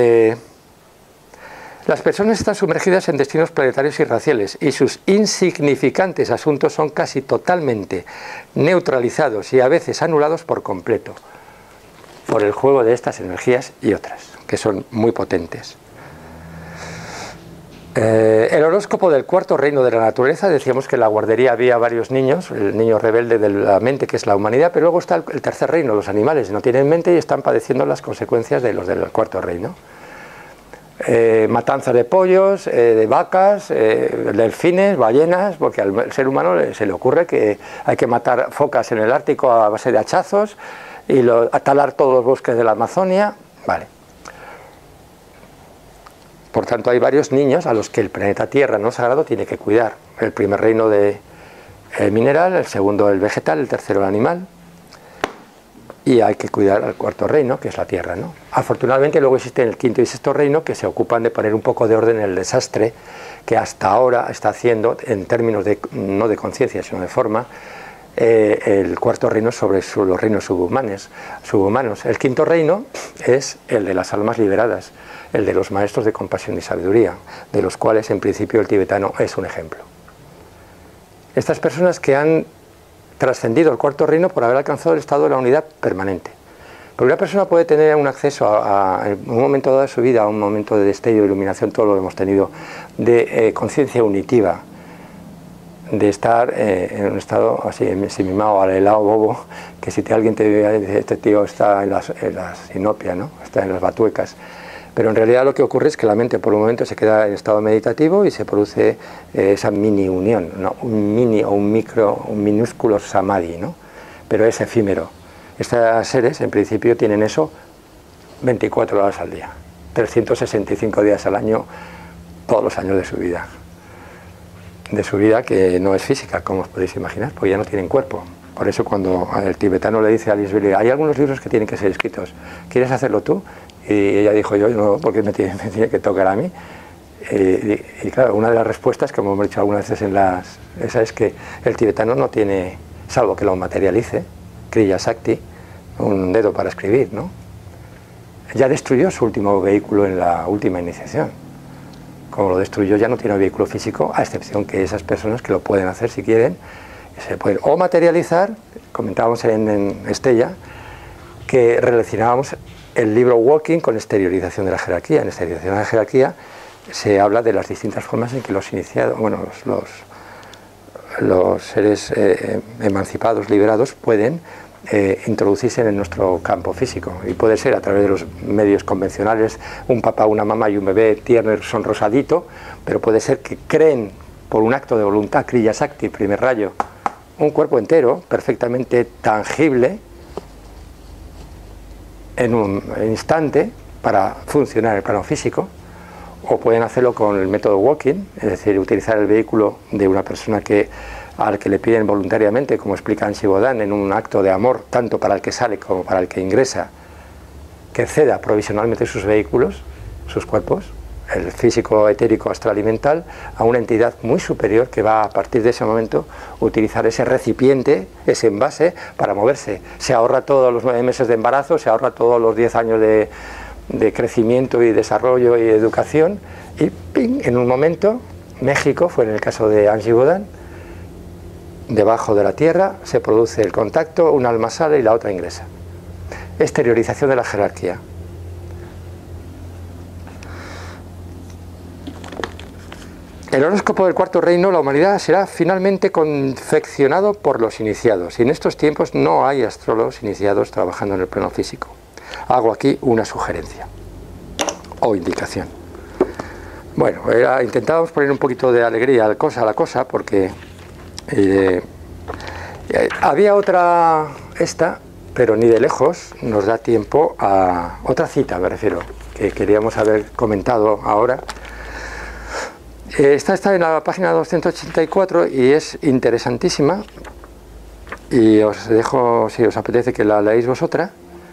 Las personas están sumergidas en destinos planetarios y raciales y sus insignificantes asuntos son casi totalmente neutralizados y a veces anulados por completo por el juego de estas energías y otras, que son muy potentes. El horóscopo del cuarto reino de la naturaleza, decíamos que en la guardería había varios niños, el niño rebelde de la mente, que es la humanidad, pero luego está el tercer reino, los animales no tienen mente y están padeciendo las consecuencias de los del cuarto reino. Matanzas de pollos, de vacas, delfines, ballenas, porque al ser humano se le ocurre que hay que matar focas en el Ártico a base de hachazos y talar todos los bosques de la Amazonia, vale. Por tanto, hay varios niños a los que el planeta Tierra no sagrado tiene que cuidar. El primer reino de mineral, el segundo el vegetal, el tercero el animal. Y hay que cuidar al cuarto reino, que es la Tierra, ¿no? Afortunadamente luego existen el quinto y sexto reino que se ocupan de poner un poco de orden en el desastre que hasta ahora está haciendo, en términos de, no de conciencia, sino de forma, el cuarto reino sobre los reinos subhumanos. El quinto reino es el de las almas liberadas, el de los maestros de compasión y sabiduría, de los cuales en principio el tibetano es un ejemplo. Estas personas que han trascendido el cuarto reino por haber alcanzado el estado de la unidad permanente. Porque una persona puede tener un acceso en un momento dado de su vida, a un momento de destello, de iluminación, todo lo hemos tenido, de conciencia unitiva, de estar en un estado así, ensimismado, al helado bobo, que si alguien te ve, dice, este tío está en la sinopia, ¿no? Está en las batuecas. Pero en realidad lo que ocurre es que la mente por un momento se queda en estado meditativo y se produce esa mini unión, ¿no? Un mini o un minúsculo samadhi, ¿no? Pero es efímero. Estos seres en principio tienen eso 24 horas al día, 365 días al año, todos los años de su vida. De su vida que no es física, como os podéis imaginar, porque ya no tienen cuerpo. Por eso cuando el tibetano le dice a Alice Bailey, hay algunos libros que tienen que ser escritos, ¿quieres hacerlo tú? Y ella dijo, yo no, porque me tiene que tocar a mí. Y claro, una de las respuestas, como hemos dicho algunas veces esa es que el tibetano no tiene, salvo que lo materialice, Kriya Shakti, un dedo para escribir, ¿no? Ya destruyó su último vehículo en la última iniciación. Como lo destruyó, ya no tiene un vehículo físico, a excepción que esas personas que lo pueden hacer si quieren, se pueden o materializar, comentábamos en Estella, que relacionábamos el libro Walking con exteriorización de la jerarquía. En exteriorización de la jerarquía se habla de las distintas formas en que los iniciados, bueno, los seres emancipados, liberados, pueden introducirse en nuestro campo físico, y puede ser a través de los medios convencionales, un papá, una mamá y un bebé tierno, sonrosadito, pero puede ser que creen por un acto de voluntad, Kriya Shakti, primer rayo, un cuerpo entero perfectamente tangible en un instante para funcionar el plano físico, o pueden hacerlo con el método walking, es decir, utilizar el vehículo de una persona al que le piden voluntariamente, como explica Anshi Bodan, en un acto de amor, tanto para el que sale como para el que ingresa, que ceda provisionalmente sus vehículos, sus cuerpos, el físico, etérico, astral y mental, a una entidad muy superior que va a partir de ese momento utilizar ese recipiente, ese envase, para moverse. Se ahorra todos los 9 meses de embarazo, se ahorra todos los 10 años de crecimiento y desarrollo y educación, y ¡ping!, en un momento, México, fue en el caso de Anshi Bodan, debajo de la tierra se produce el contacto, un alma sale y la otra ingresa. Exteriorización de la jerarquía. El horóscopo del cuarto reino, la humanidad, será finalmente confeccionado por los iniciados, y en estos tiempos no hay astrólogos iniciados trabajando en el plano físico. Hago aquí una sugerencia o indicación. Bueno, intentábamos poner un poquito de alegría a la cosa, porque había otra, pero ni de lejos nos da tiempo a otra cita, me refiero, que queríamos haber comentado ahora. Esta está en la página 284 y es interesantísima, y os dejo, si os apetece, que la leáis vosotras.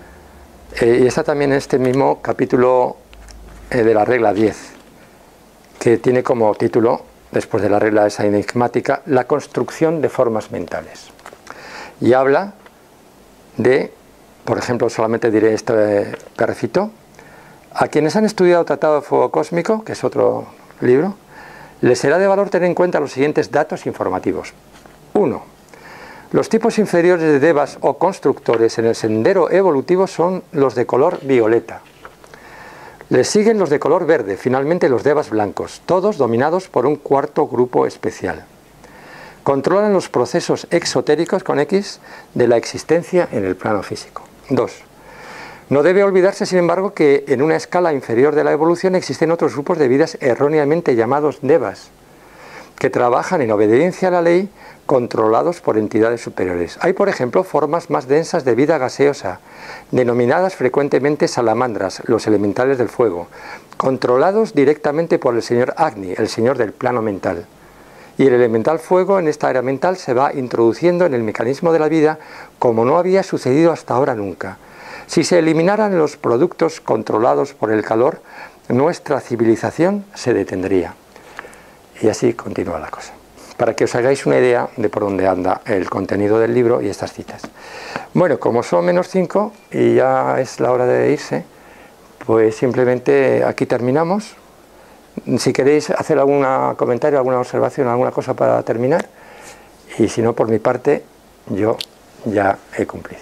Y está también en este mismo capítulo de la regla 10, que tiene como título, después de la regla esa enigmática, la construcción de formas mentales. Y habla de, por ejemplo, solamente diré este párrafito: a quienes han estudiado Tratado de Fuego Cósmico, que es otro libro, les será de valor tener en cuenta los siguientes datos informativos. 1. Los tipos inferiores de devas o constructores en el sendero evolutivo son los de color violeta. Les siguen los de color verde, finalmente los devas blancos, todos dominados por un cuarto grupo especial. Controlan los procesos exotéricos con X de la existencia en el plano físico. 2. No debe olvidarse, sin embargo, que en una escala inferior de la evolución existen otros grupos de vidas erróneamente llamados devas, que trabajan en obediencia a la ley, controlados por entidades superiores. Hay, por ejemplo, formas más densas de vida gaseosa, denominadas frecuentemente salamandras, los elementales del fuego, controlados directamente por el señor Agni, el señor del plano mental. Y el elemental fuego en esta era mental se va introduciendo en el mecanismo de la vida como no había sucedido hasta ahora nunca. Si se eliminaran los productos controlados por el calor, nuestra civilización se detendría. Y así continúa la cosa, para que os hagáis una idea de por dónde anda el contenido del libro y estas citas. Bueno, como son -5 y ya es la hora de irse, pues simplemente aquí terminamos. Si queréis hacer algún comentario, alguna observación, alguna cosa para terminar, y si no, por mi parte, yo ya he cumplido.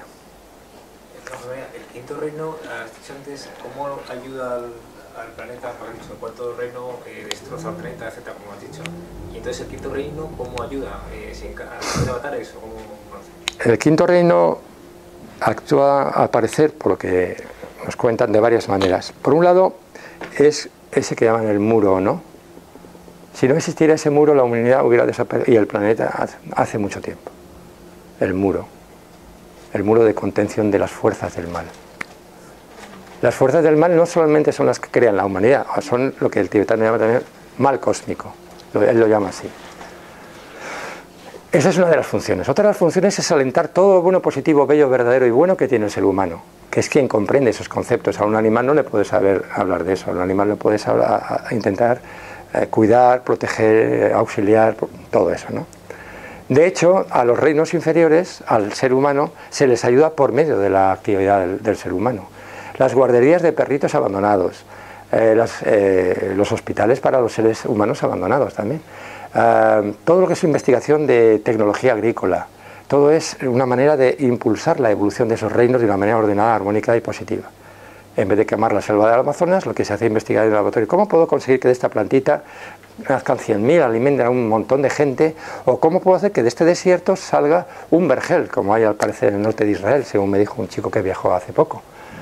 El quinto reino, has dicho antes, ¿cómo ayuda al planeta? Por ejemplo, el cuarto reino destroza al planeta, etcétera, como has dicho. Y entonces el quinto reino, ¿cómo ayuda? ¿Puede avatar eso? ¿Cómo hace? El quinto reino actúa, al parecer, por lo que nos cuentan, de varias maneras. Por un lado, es ese que llaman el muro, ¿no? Si no existiera ese muro, la humanidad hubiera desaparecido, y el planeta hace mucho tiempo. El muro de contención de las fuerzas del mal. Las fuerzas del mal no solamente son las que crean la humanidad, son lo que el tibetano llama también mal cósmico, él lo llama así. Esa es una de las funciones. Otra de las funciones es alentar todo lo bueno, positivo, bello, verdadero y bueno que tiene el ser humano, que es quien comprende esos conceptos. A un animal no le puedes saber hablar de eso, a un animal le puedes intentar cuidar, proteger, auxiliar, todo eso, ¿no? De hecho, a los reinos inferiores, al ser humano, se les ayuda por medio de la actividad del ser humano. Las guarderías de perritos abandonados, los hospitales para los seres humanos abandonados también. Todo lo que es investigación de tecnología agrícola, todo es una manera de impulsar la evolución de esos reinos de una manera ordenada, armónica y positiva. En vez de quemar la selva del Amazonas, lo que se hace es investigar en el laboratorio. ¿Cómo puedo conseguir que de esta plantita nazcan 100.000, alimenten a un montón de gente? ¿O cómo puedo hacer que de este desierto salga un vergel, como hay al parecer en el norte de Israel, según me dijo un chico que viajó hace poco?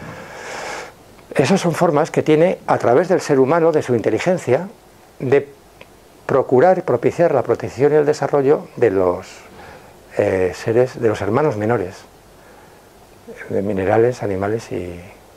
Esas son formas que tiene, a través del ser humano, de su inteligencia, de procurar y propiciar la protección y el desarrollo de los seres, de los hermanos menores, de minerales, animales y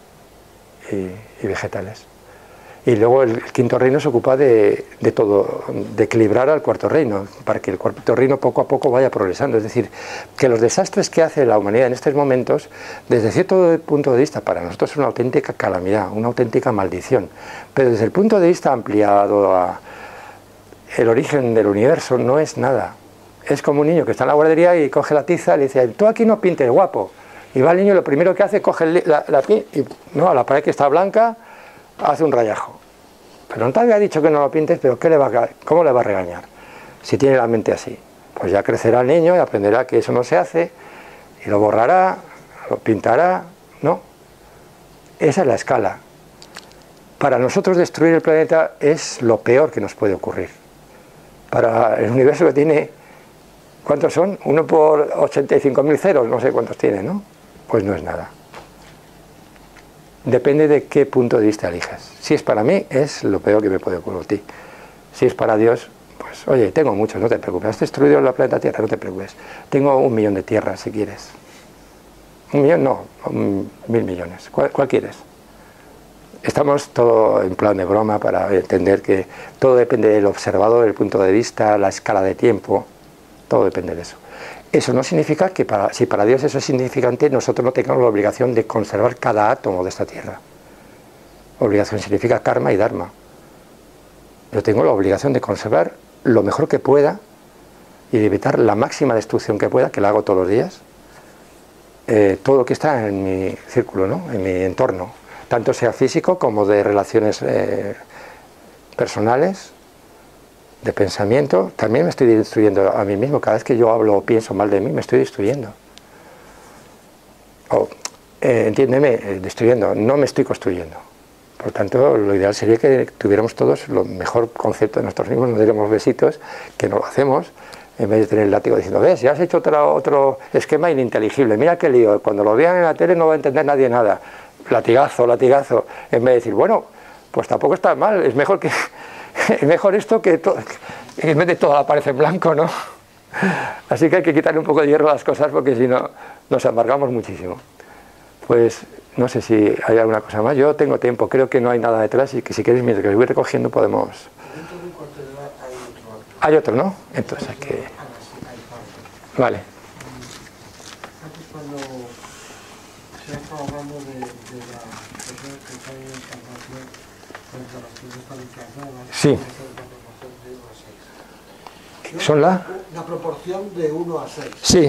vegetales. Y luego el quinto reino se ocupa de todo, de equilibrar al cuarto reino, para que el cuarto reino poco a poco vaya progresando. Es decir, que los desastres que hace la humanidad en estos momentos, desde cierto punto de vista, para nosotros es una auténtica calamidad, una auténtica maldición. Pero desde el punto de vista ampliado a el origen del universo, no es nada. Es como un niño que está en la guardería y coge la tiza y le dice: tú aquí no pintes, guapo. Y va el niño y lo primero que hace es coge a la pared que está blanca, hace un rayajo. Pero no te había dicho que no lo pintes, pero ¿cómo le va a regañar? Si tiene la mente así. Pues ya crecerá el niño y aprenderá que eso no se hace, y lo borrará, lo pintará, ¿no? Esa es la escala. Para nosotros destruir el planeta es lo peor que nos puede ocurrir. Para el universo que tiene, ¿cuántos son? 1 por 85.000 ceros, no sé cuántos tiene, ¿no? Pues no es nada. Depende de qué punto de vista elijas. Si es para mí, es lo peor que me puede ocurrir. Si es para Dios, pues oye, tengo muchos, no te preocupes. Has destruido la planeta Tierra, no te preocupes. Tengo 1 millón de tierras, si quieres. 1 millón, no, 1.000 millones. ¿Cuál quieres? Estamos todo en plan de broma para entender que todo depende del observador, del punto de vista, la escala de tiempo, todo depende de eso. Eso no significa que si para Dios eso es significante, nosotros no tengamos la obligación de conservar cada átomo de esta tierra. Obligación significa karma y dharma. Yo tengo la obligación de conservar lo mejor que pueda y de evitar la máxima destrucción que pueda, que la hago todos los días, todo lo que está en mi círculo, ¿no? En mi entorno, tanto sea físico como de relaciones personales, de pensamiento. También me estoy destruyendo a mí mismo. Cada vez que yo hablo o pienso mal de mí, me estoy destruyendo. Entiéndeme, destruyendo, no me estoy construyendo. Por tanto, lo ideal sería que tuviéramos todos lo mejor concepto de nosotros mismos, nos diéramos besitos, que no lo hacemos, en vez de tener el látigo diciendo, ves, ya has hecho otro esquema ininteligible, mira qué lío, cuando lo vean en la tele no va a entender nadie nada. Latigazo, latigazo, en vez de decir, bueno, pues tampoco está mal, es mejor esto que en vez de toda la pared en blanco, ¿no? Así que hay que quitarle un poco de hierro a las cosas, porque si no, nos amargamos muchísimo. Pues no sé si hay alguna cosa más. Yo tengo tiempo, creo que no hay nada detrás y que si queréis, mientras que os voy recogiendo, podemos... Hay otro, ¿no? Entonces hay que... Vale. Antes cuando se ha estado hablando de las personas que están en encarnación contra las que no están encarnadas, Sí. esa es la ¿Son la? proporción de 1 a 6. La proporción de 1 a 6. Sí.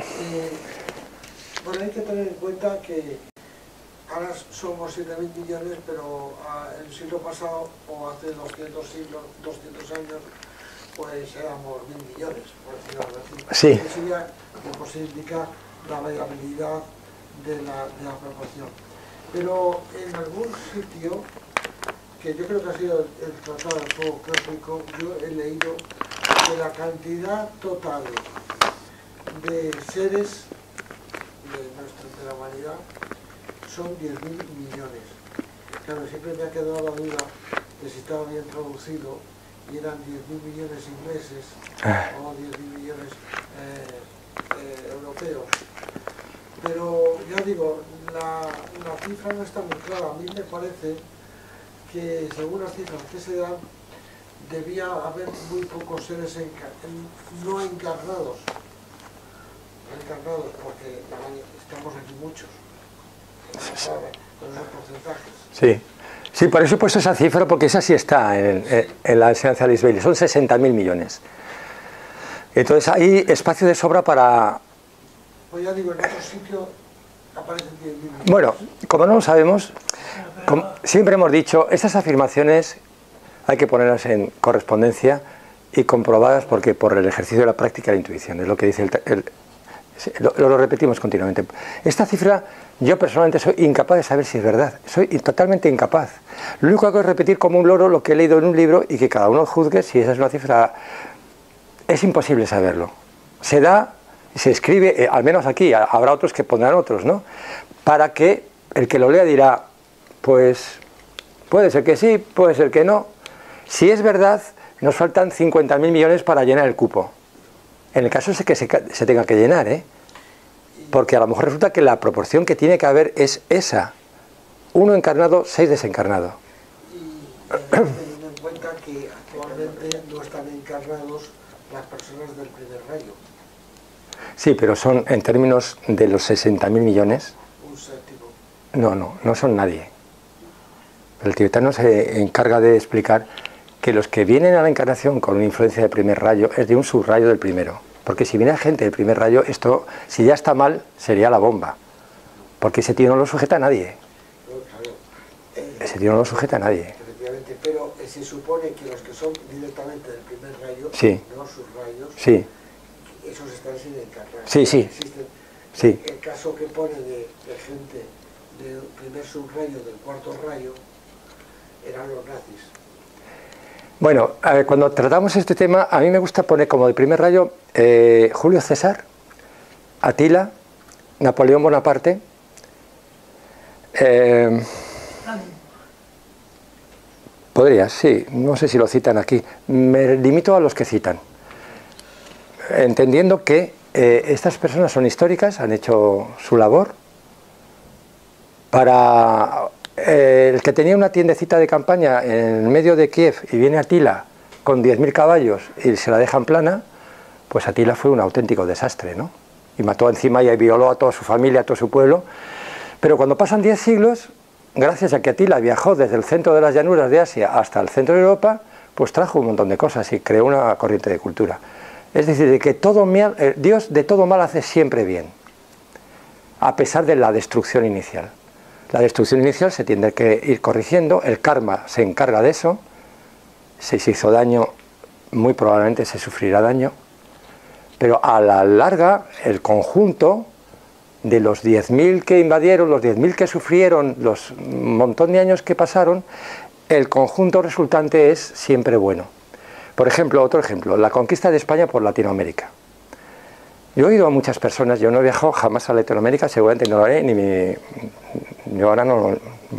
Bueno, hay que tener en cuenta que ahora somos 7.000 millones, pero el siglo pasado, o hace 200 años, pues éramos 1.000 millones, por decirlo así. Sí. Eso ya posibilitar la variabilidad de la proporción. Pero en algún sitio, que yo creo que ha sido el Tratado del Fuego Clásico, yo he leído que la cantidad total de seres de la humanidad son 10.000 millones. Claro, siempre me ha quedado la duda de si estaba bien traducido y eran 10.000 millones ingleses o 10.000 millones europeos. Pero ya digo, la cifra no está muy clara. A mí me parece que según las cifras que se dan, debía haber muy pocos seres no encarnados. Porque estamos aquí muchos, con esos porcentajes. Sí. Sí, por eso he puesto esa cifra, porque esa sí está en la enseñanza de Alice Bailey, son 60.000 millones. Entonces hay espacio de sobra para... Pues ya digo, en otros sitios aparecen 10.000 millones. Bueno, como no lo sabemos, siempre hemos dicho, estas afirmaciones hay que ponerlas en correspondencia y comprobadas porque por el ejercicio de la práctica y la intuición, es lo que dice lo repetimos continuamente. Esta cifra, yo personalmente soy incapaz de saber si es verdad, soy totalmente incapaz. Lo único que hago es repetir como un loro lo que he leído en un libro y que cada uno juzgue si esa es una cifra. Es imposible saberlo. Se da, se escribe, al menos aquí, habrá otros que pondrán otros, ¿no? Para que el que lo lea dirá, pues puede ser que sí, puede ser que no. Si es verdad, nos faltan 50.000 millones para llenar el cupo. En el caso es que se tenga que llenar, ¿eh? Porque a lo mejor resulta que la proporción que tiene que haber es esa. 1 encarnado, 6 desencarnado. Y teniendo en cuenta que actualmente no están encarnados las personas del primer rayo. Sí, pero son, en términos de los 60.000 millones... Un séptimo. No son nadie. El tibetano se encarga de explicar que los que vienen a la encarnación con una influencia de primer rayo es de un subrayo del primero. Porque si viene gente del primer rayo, esto, si ya está mal, sería la bomba. Porque ese tío no lo sujeta a nadie. Ese tío no lo sujeta a nadie. Efectivamente, pero se supone que los que son directamente del primer rayo, sí, no sus rayos, sí, esos están sin encarnar. Sí, sí. Existen. Sí. El caso que pone de gente del primer subrayo, del cuarto rayo, eran los nazis. Bueno, cuando tratamos este tema, a mí me gusta poner como de primer rayo Julio César, Atila, Napoleón Bonaparte, podría, sí, no sé si lo citan aquí, me limito a los que citan, entendiendo que estas personas son históricas, han hecho su labor para... el que tenía una tiendecita de campaña en el medio de Kiev y viene Atila con 10.000 caballos y se la dejan plana, Pues Atila fue un auténtico desastre, ¿no? Y mató encima y violó a toda su familia, a todo su pueblo. Pero cuando pasan 10 siglos, gracias a que Atila viajó desde el centro de las llanuras de Asia hasta el centro de Europa, pues trajo un montón de cosas y creó una corriente de cultura. Es decir, de que Dios de todo mal hace siempre bien, a pesar de la destrucción inicial. La destrucción inicial se tiene que ir corrigiendo, el karma se encarga de eso, si se hizo daño, muy probablemente se sufrirá daño, pero a la larga el conjunto de los 10.000 que invadieron, los 10.000 que sufrieron, los montón de años que pasaron, el conjunto resultante es siempre bueno. Por ejemplo, otro ejemplo, la conquista de España por Latinoamérica. Yo he oído a muchas personas, yo no he viajado jamás a Latinoamérica, seguramente no lo haré, yo ahora no.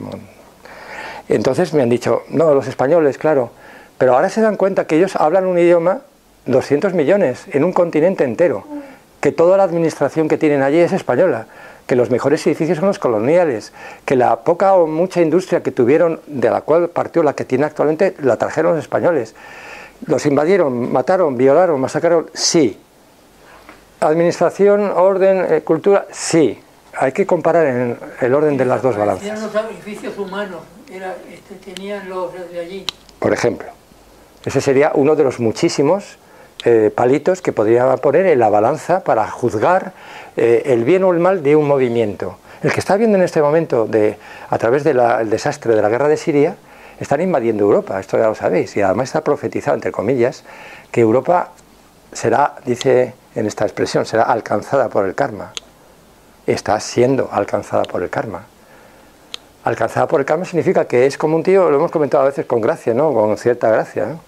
Entonces me han dicho, no, los españoles, claro, pero ahora se dan cuenta que ellos hablan un idioma, 200 millones, en un continente entero, que toda la administración que tienen allí es española, que los mejores edificios son los coloniales, que la poca o mucha industria que tuvieron, de la cual partió la que tiene actualmente, la trajeron los españoles. ¿Los invadieron, mataron, violaron, masacraron? Sí. ¿Administración, orden, cultura? Sí. Hay que comparar en el orden de las dos balanzas. Eran los sacrificios humanos, tenían los de allí. Por ejemplo, ese sería uno de los muchísimos palitos que podría poner en la balanza para juzgar el bien o el mal de un movimiento. El que está viendo en este momento, a través del desastre de la guerra de Siria, están invadiendo Europa, esto ya lo sabéis, y además está profetizado, entre comillas, que Europa será, dice en esta expresión, será alcanzada por el karma. Está siendo alcanzada por el karma. Alcanzada por el karma significa que es como un tío, lo hemos comentado a veces con gracia, ¿no? Con cierta gracia, ¿no?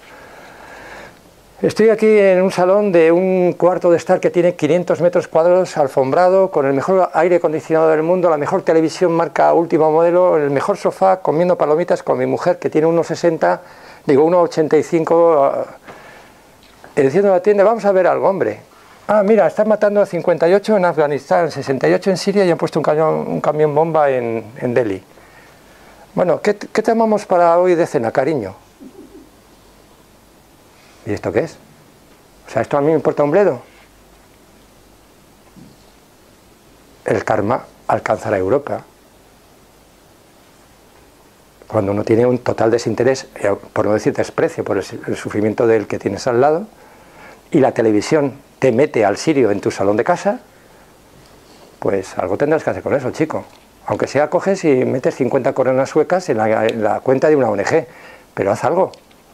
Estoy aquí en un salón de un cuarto de estar que tiene 500 metros cuadrados, alfombrado, con el mejor aire acondicionado del mundo, la mejor televisión marca último modelo, el mejor sofá, comiendo palomitas con mi mujer que tiene 1,60, digo 1,85, diciendo a la tienda, vamos a ver algo, hombre. Ah, mira, están matando a 58 en Afganistán, 68 en Siria y han puesto un camión bomba en Delhi. Bueno, ¿qué te llamamos para hoy de cena, cariño? ¿Y esto qué es? O sea, ¿esto a mí me importa un bledo? El karma alcanzará a Europa. Cuando uno tiene un total desinterés, por no decir desprecio, por el sufrimiento del que tienes al lado, y la televisión te mete al sirio en tu salón de casa, pues algo tendrás que hacer con eso, chico. Aunque sea coges y metes 50 coronas suecas en la cuenta de una ONG, pero haz algo.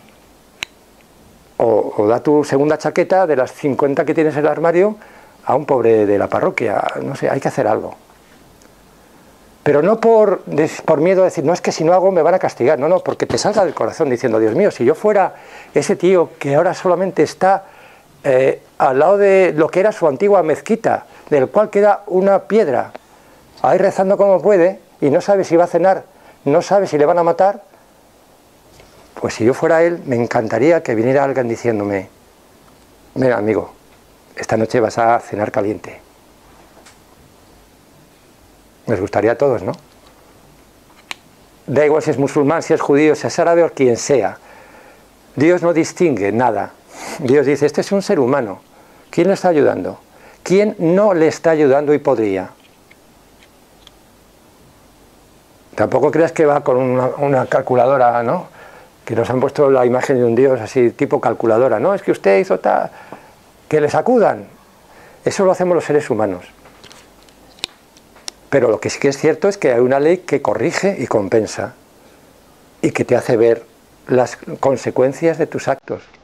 O da tu segunda chaqueta de las 50 que tienes en el armario a un pobre de la parroquia. No sé, hay que hacer algo. Pero no por miedo a decir, no, es que si no hago me van a castigar. No, porque te salga del corazón diciendo, Dios mío, si yo fuera ese tío que ahora solamente está al lado de lo que era su antigua mezquita, del cual queda una piedra, ahí rezando como puede, y no sabe si va a cenar, no sabe si le van a matar, pues si yo fuera él, me encantaría que viniera alguien diciéndome, mira amigo, esta noche vas a cenar caliente. Nos gustaría a todos, ¿no? Da igual si es musulmán, si es judío, si es árabe o quien sea. Dios no distingue nada. Dios dice, este es un ser humano. ¿Quién le está ayudando? ¿Quién no le está ayudando y podría? Tampoco creas que va con una calculadora, ¿no? Que nos han puesto la imagen de un Dios así, tipo calculadora. No, es que usted hizo tal... Que le sacudan. Eso lo hacemos los seres humanos. Pero lo que sí que es cierto es que hay una ley que corrige y compensa. Y que te hace ver las consecuencias de tus actos.